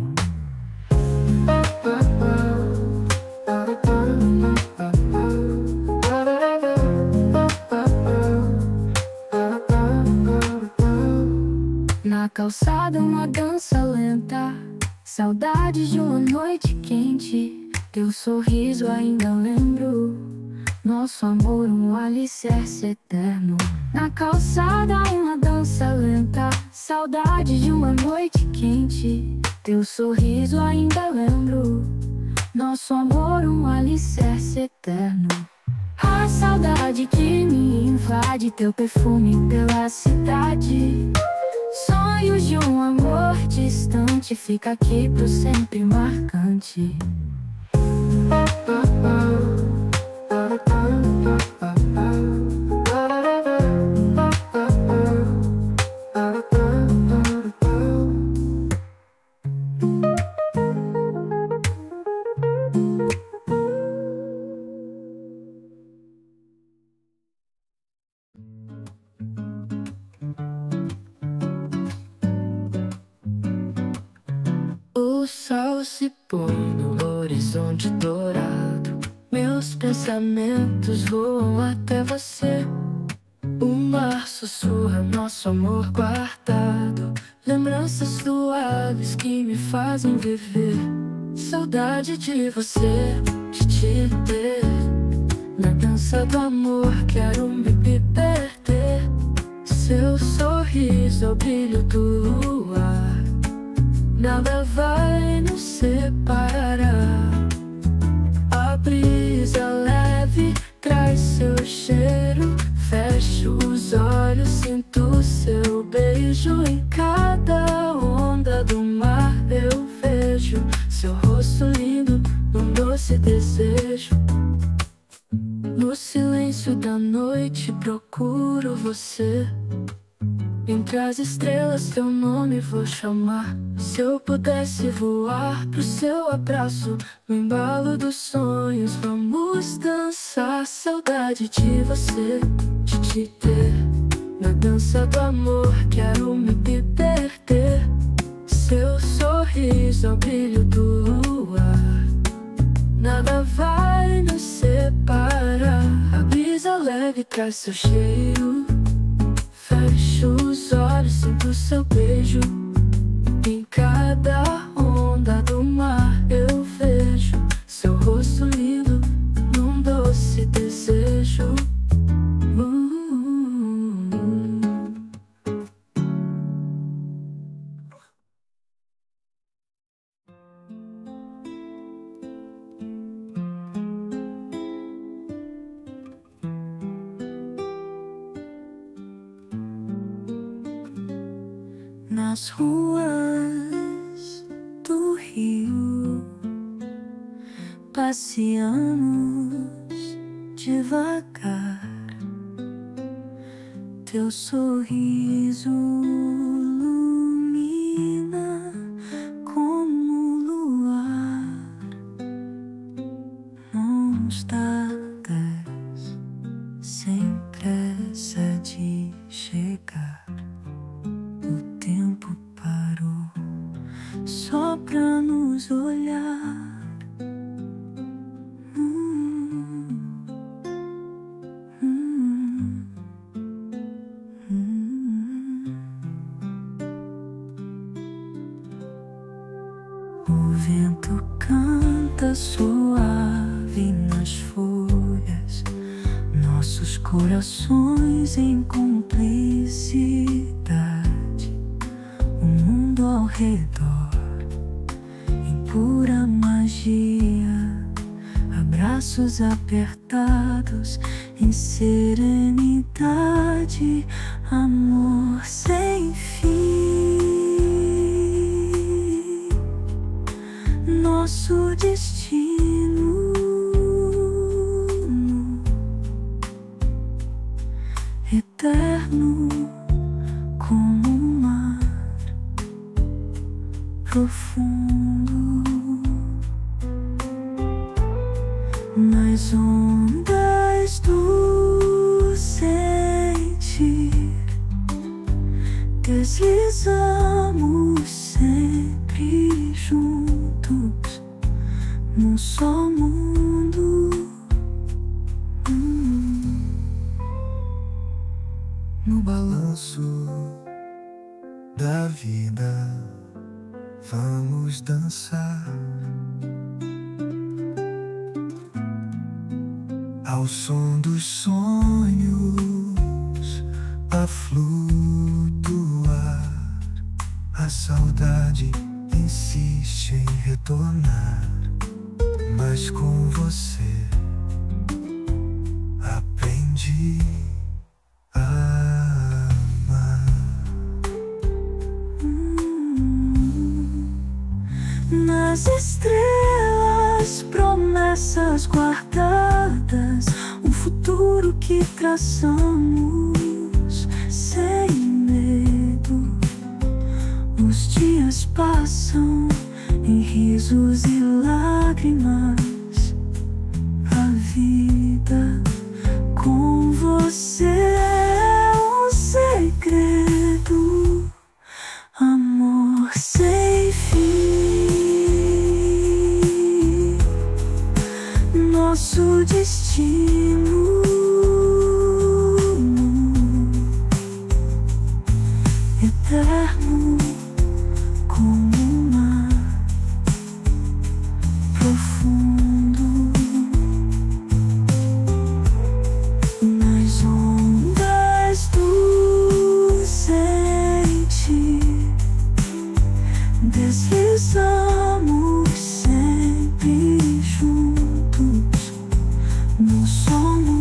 B: Na calçada uma dança lenta, saudades de uma noite quente. Teu sorriso ainda lembro, nosso amor um alicerce eterno. Na calçada uma dança lenta, saudades de uma noite quente. Teu sorriso ainda lembro, nosso amor um alicerce eterno. A saudade que me invade, teu perfume pela cidade. Sonhos de um amor distante, fica aqui pro sempre marcante.
C: O sol se põe no horizonte dourado, meus pensamentos voam até você. O mar sussurra nosso amor guardado, lembranças suaves que me fazem viver. Saudade de você, de te ter. Na dança do amor quero me perder. Seu sorriso é o brilho do luar, nada vai nos separar. A brisa leve traz seu cheiro, fecho os olhos, sinto seu beijo. Em cada onda do mar eu vejo seu rosto lindo, num doce desejo. No silêncio da noite procuro você, entre as estrelas teu nome vou chamar. Se eu pudesse voar pro seu abraço, no embalo dos sonhos vamos dançar. Saudade de você, de te ter. Na dança do amor quero me perder. Seu sorriso é o brilho do luar, nada vai nos separar. A brisa leve traz seu cheiro, fecho os olhos, sinto seu beijo. Em cada onda do mar eu vejo seu rosto lindo, num doce desejo. uh.
B: Nas ruas do Rio passeamos devagar, teu sorriso ilumina como luar. Mãos dadas sem pressa de chegar.
A: brisa suave nas folhas, nossos corações em cumplicidade, o mundo ao redor em pura magia, abraços apertados em serenidade, amor sem fim, nosso destino eterno como um mar profundo, nas ondas do sentir, deslizamos sempre juntos num só mundo. hum.
C: No balanço da vida vamos dançar ao som dos sonhos a flutuar. A saudade insiste em retornar, mas com você aprendi a amar.
A: hum. Nas estrelas, promessas guardadas, um futuro que traçamos sem medo. Os dias passam em risos e lágrimas, a vida com você é um segredo, amor sem fim, nosso destino eterno como um mar profundo, nas ondas do sentir, deslizamos sempre juntos num só mundo.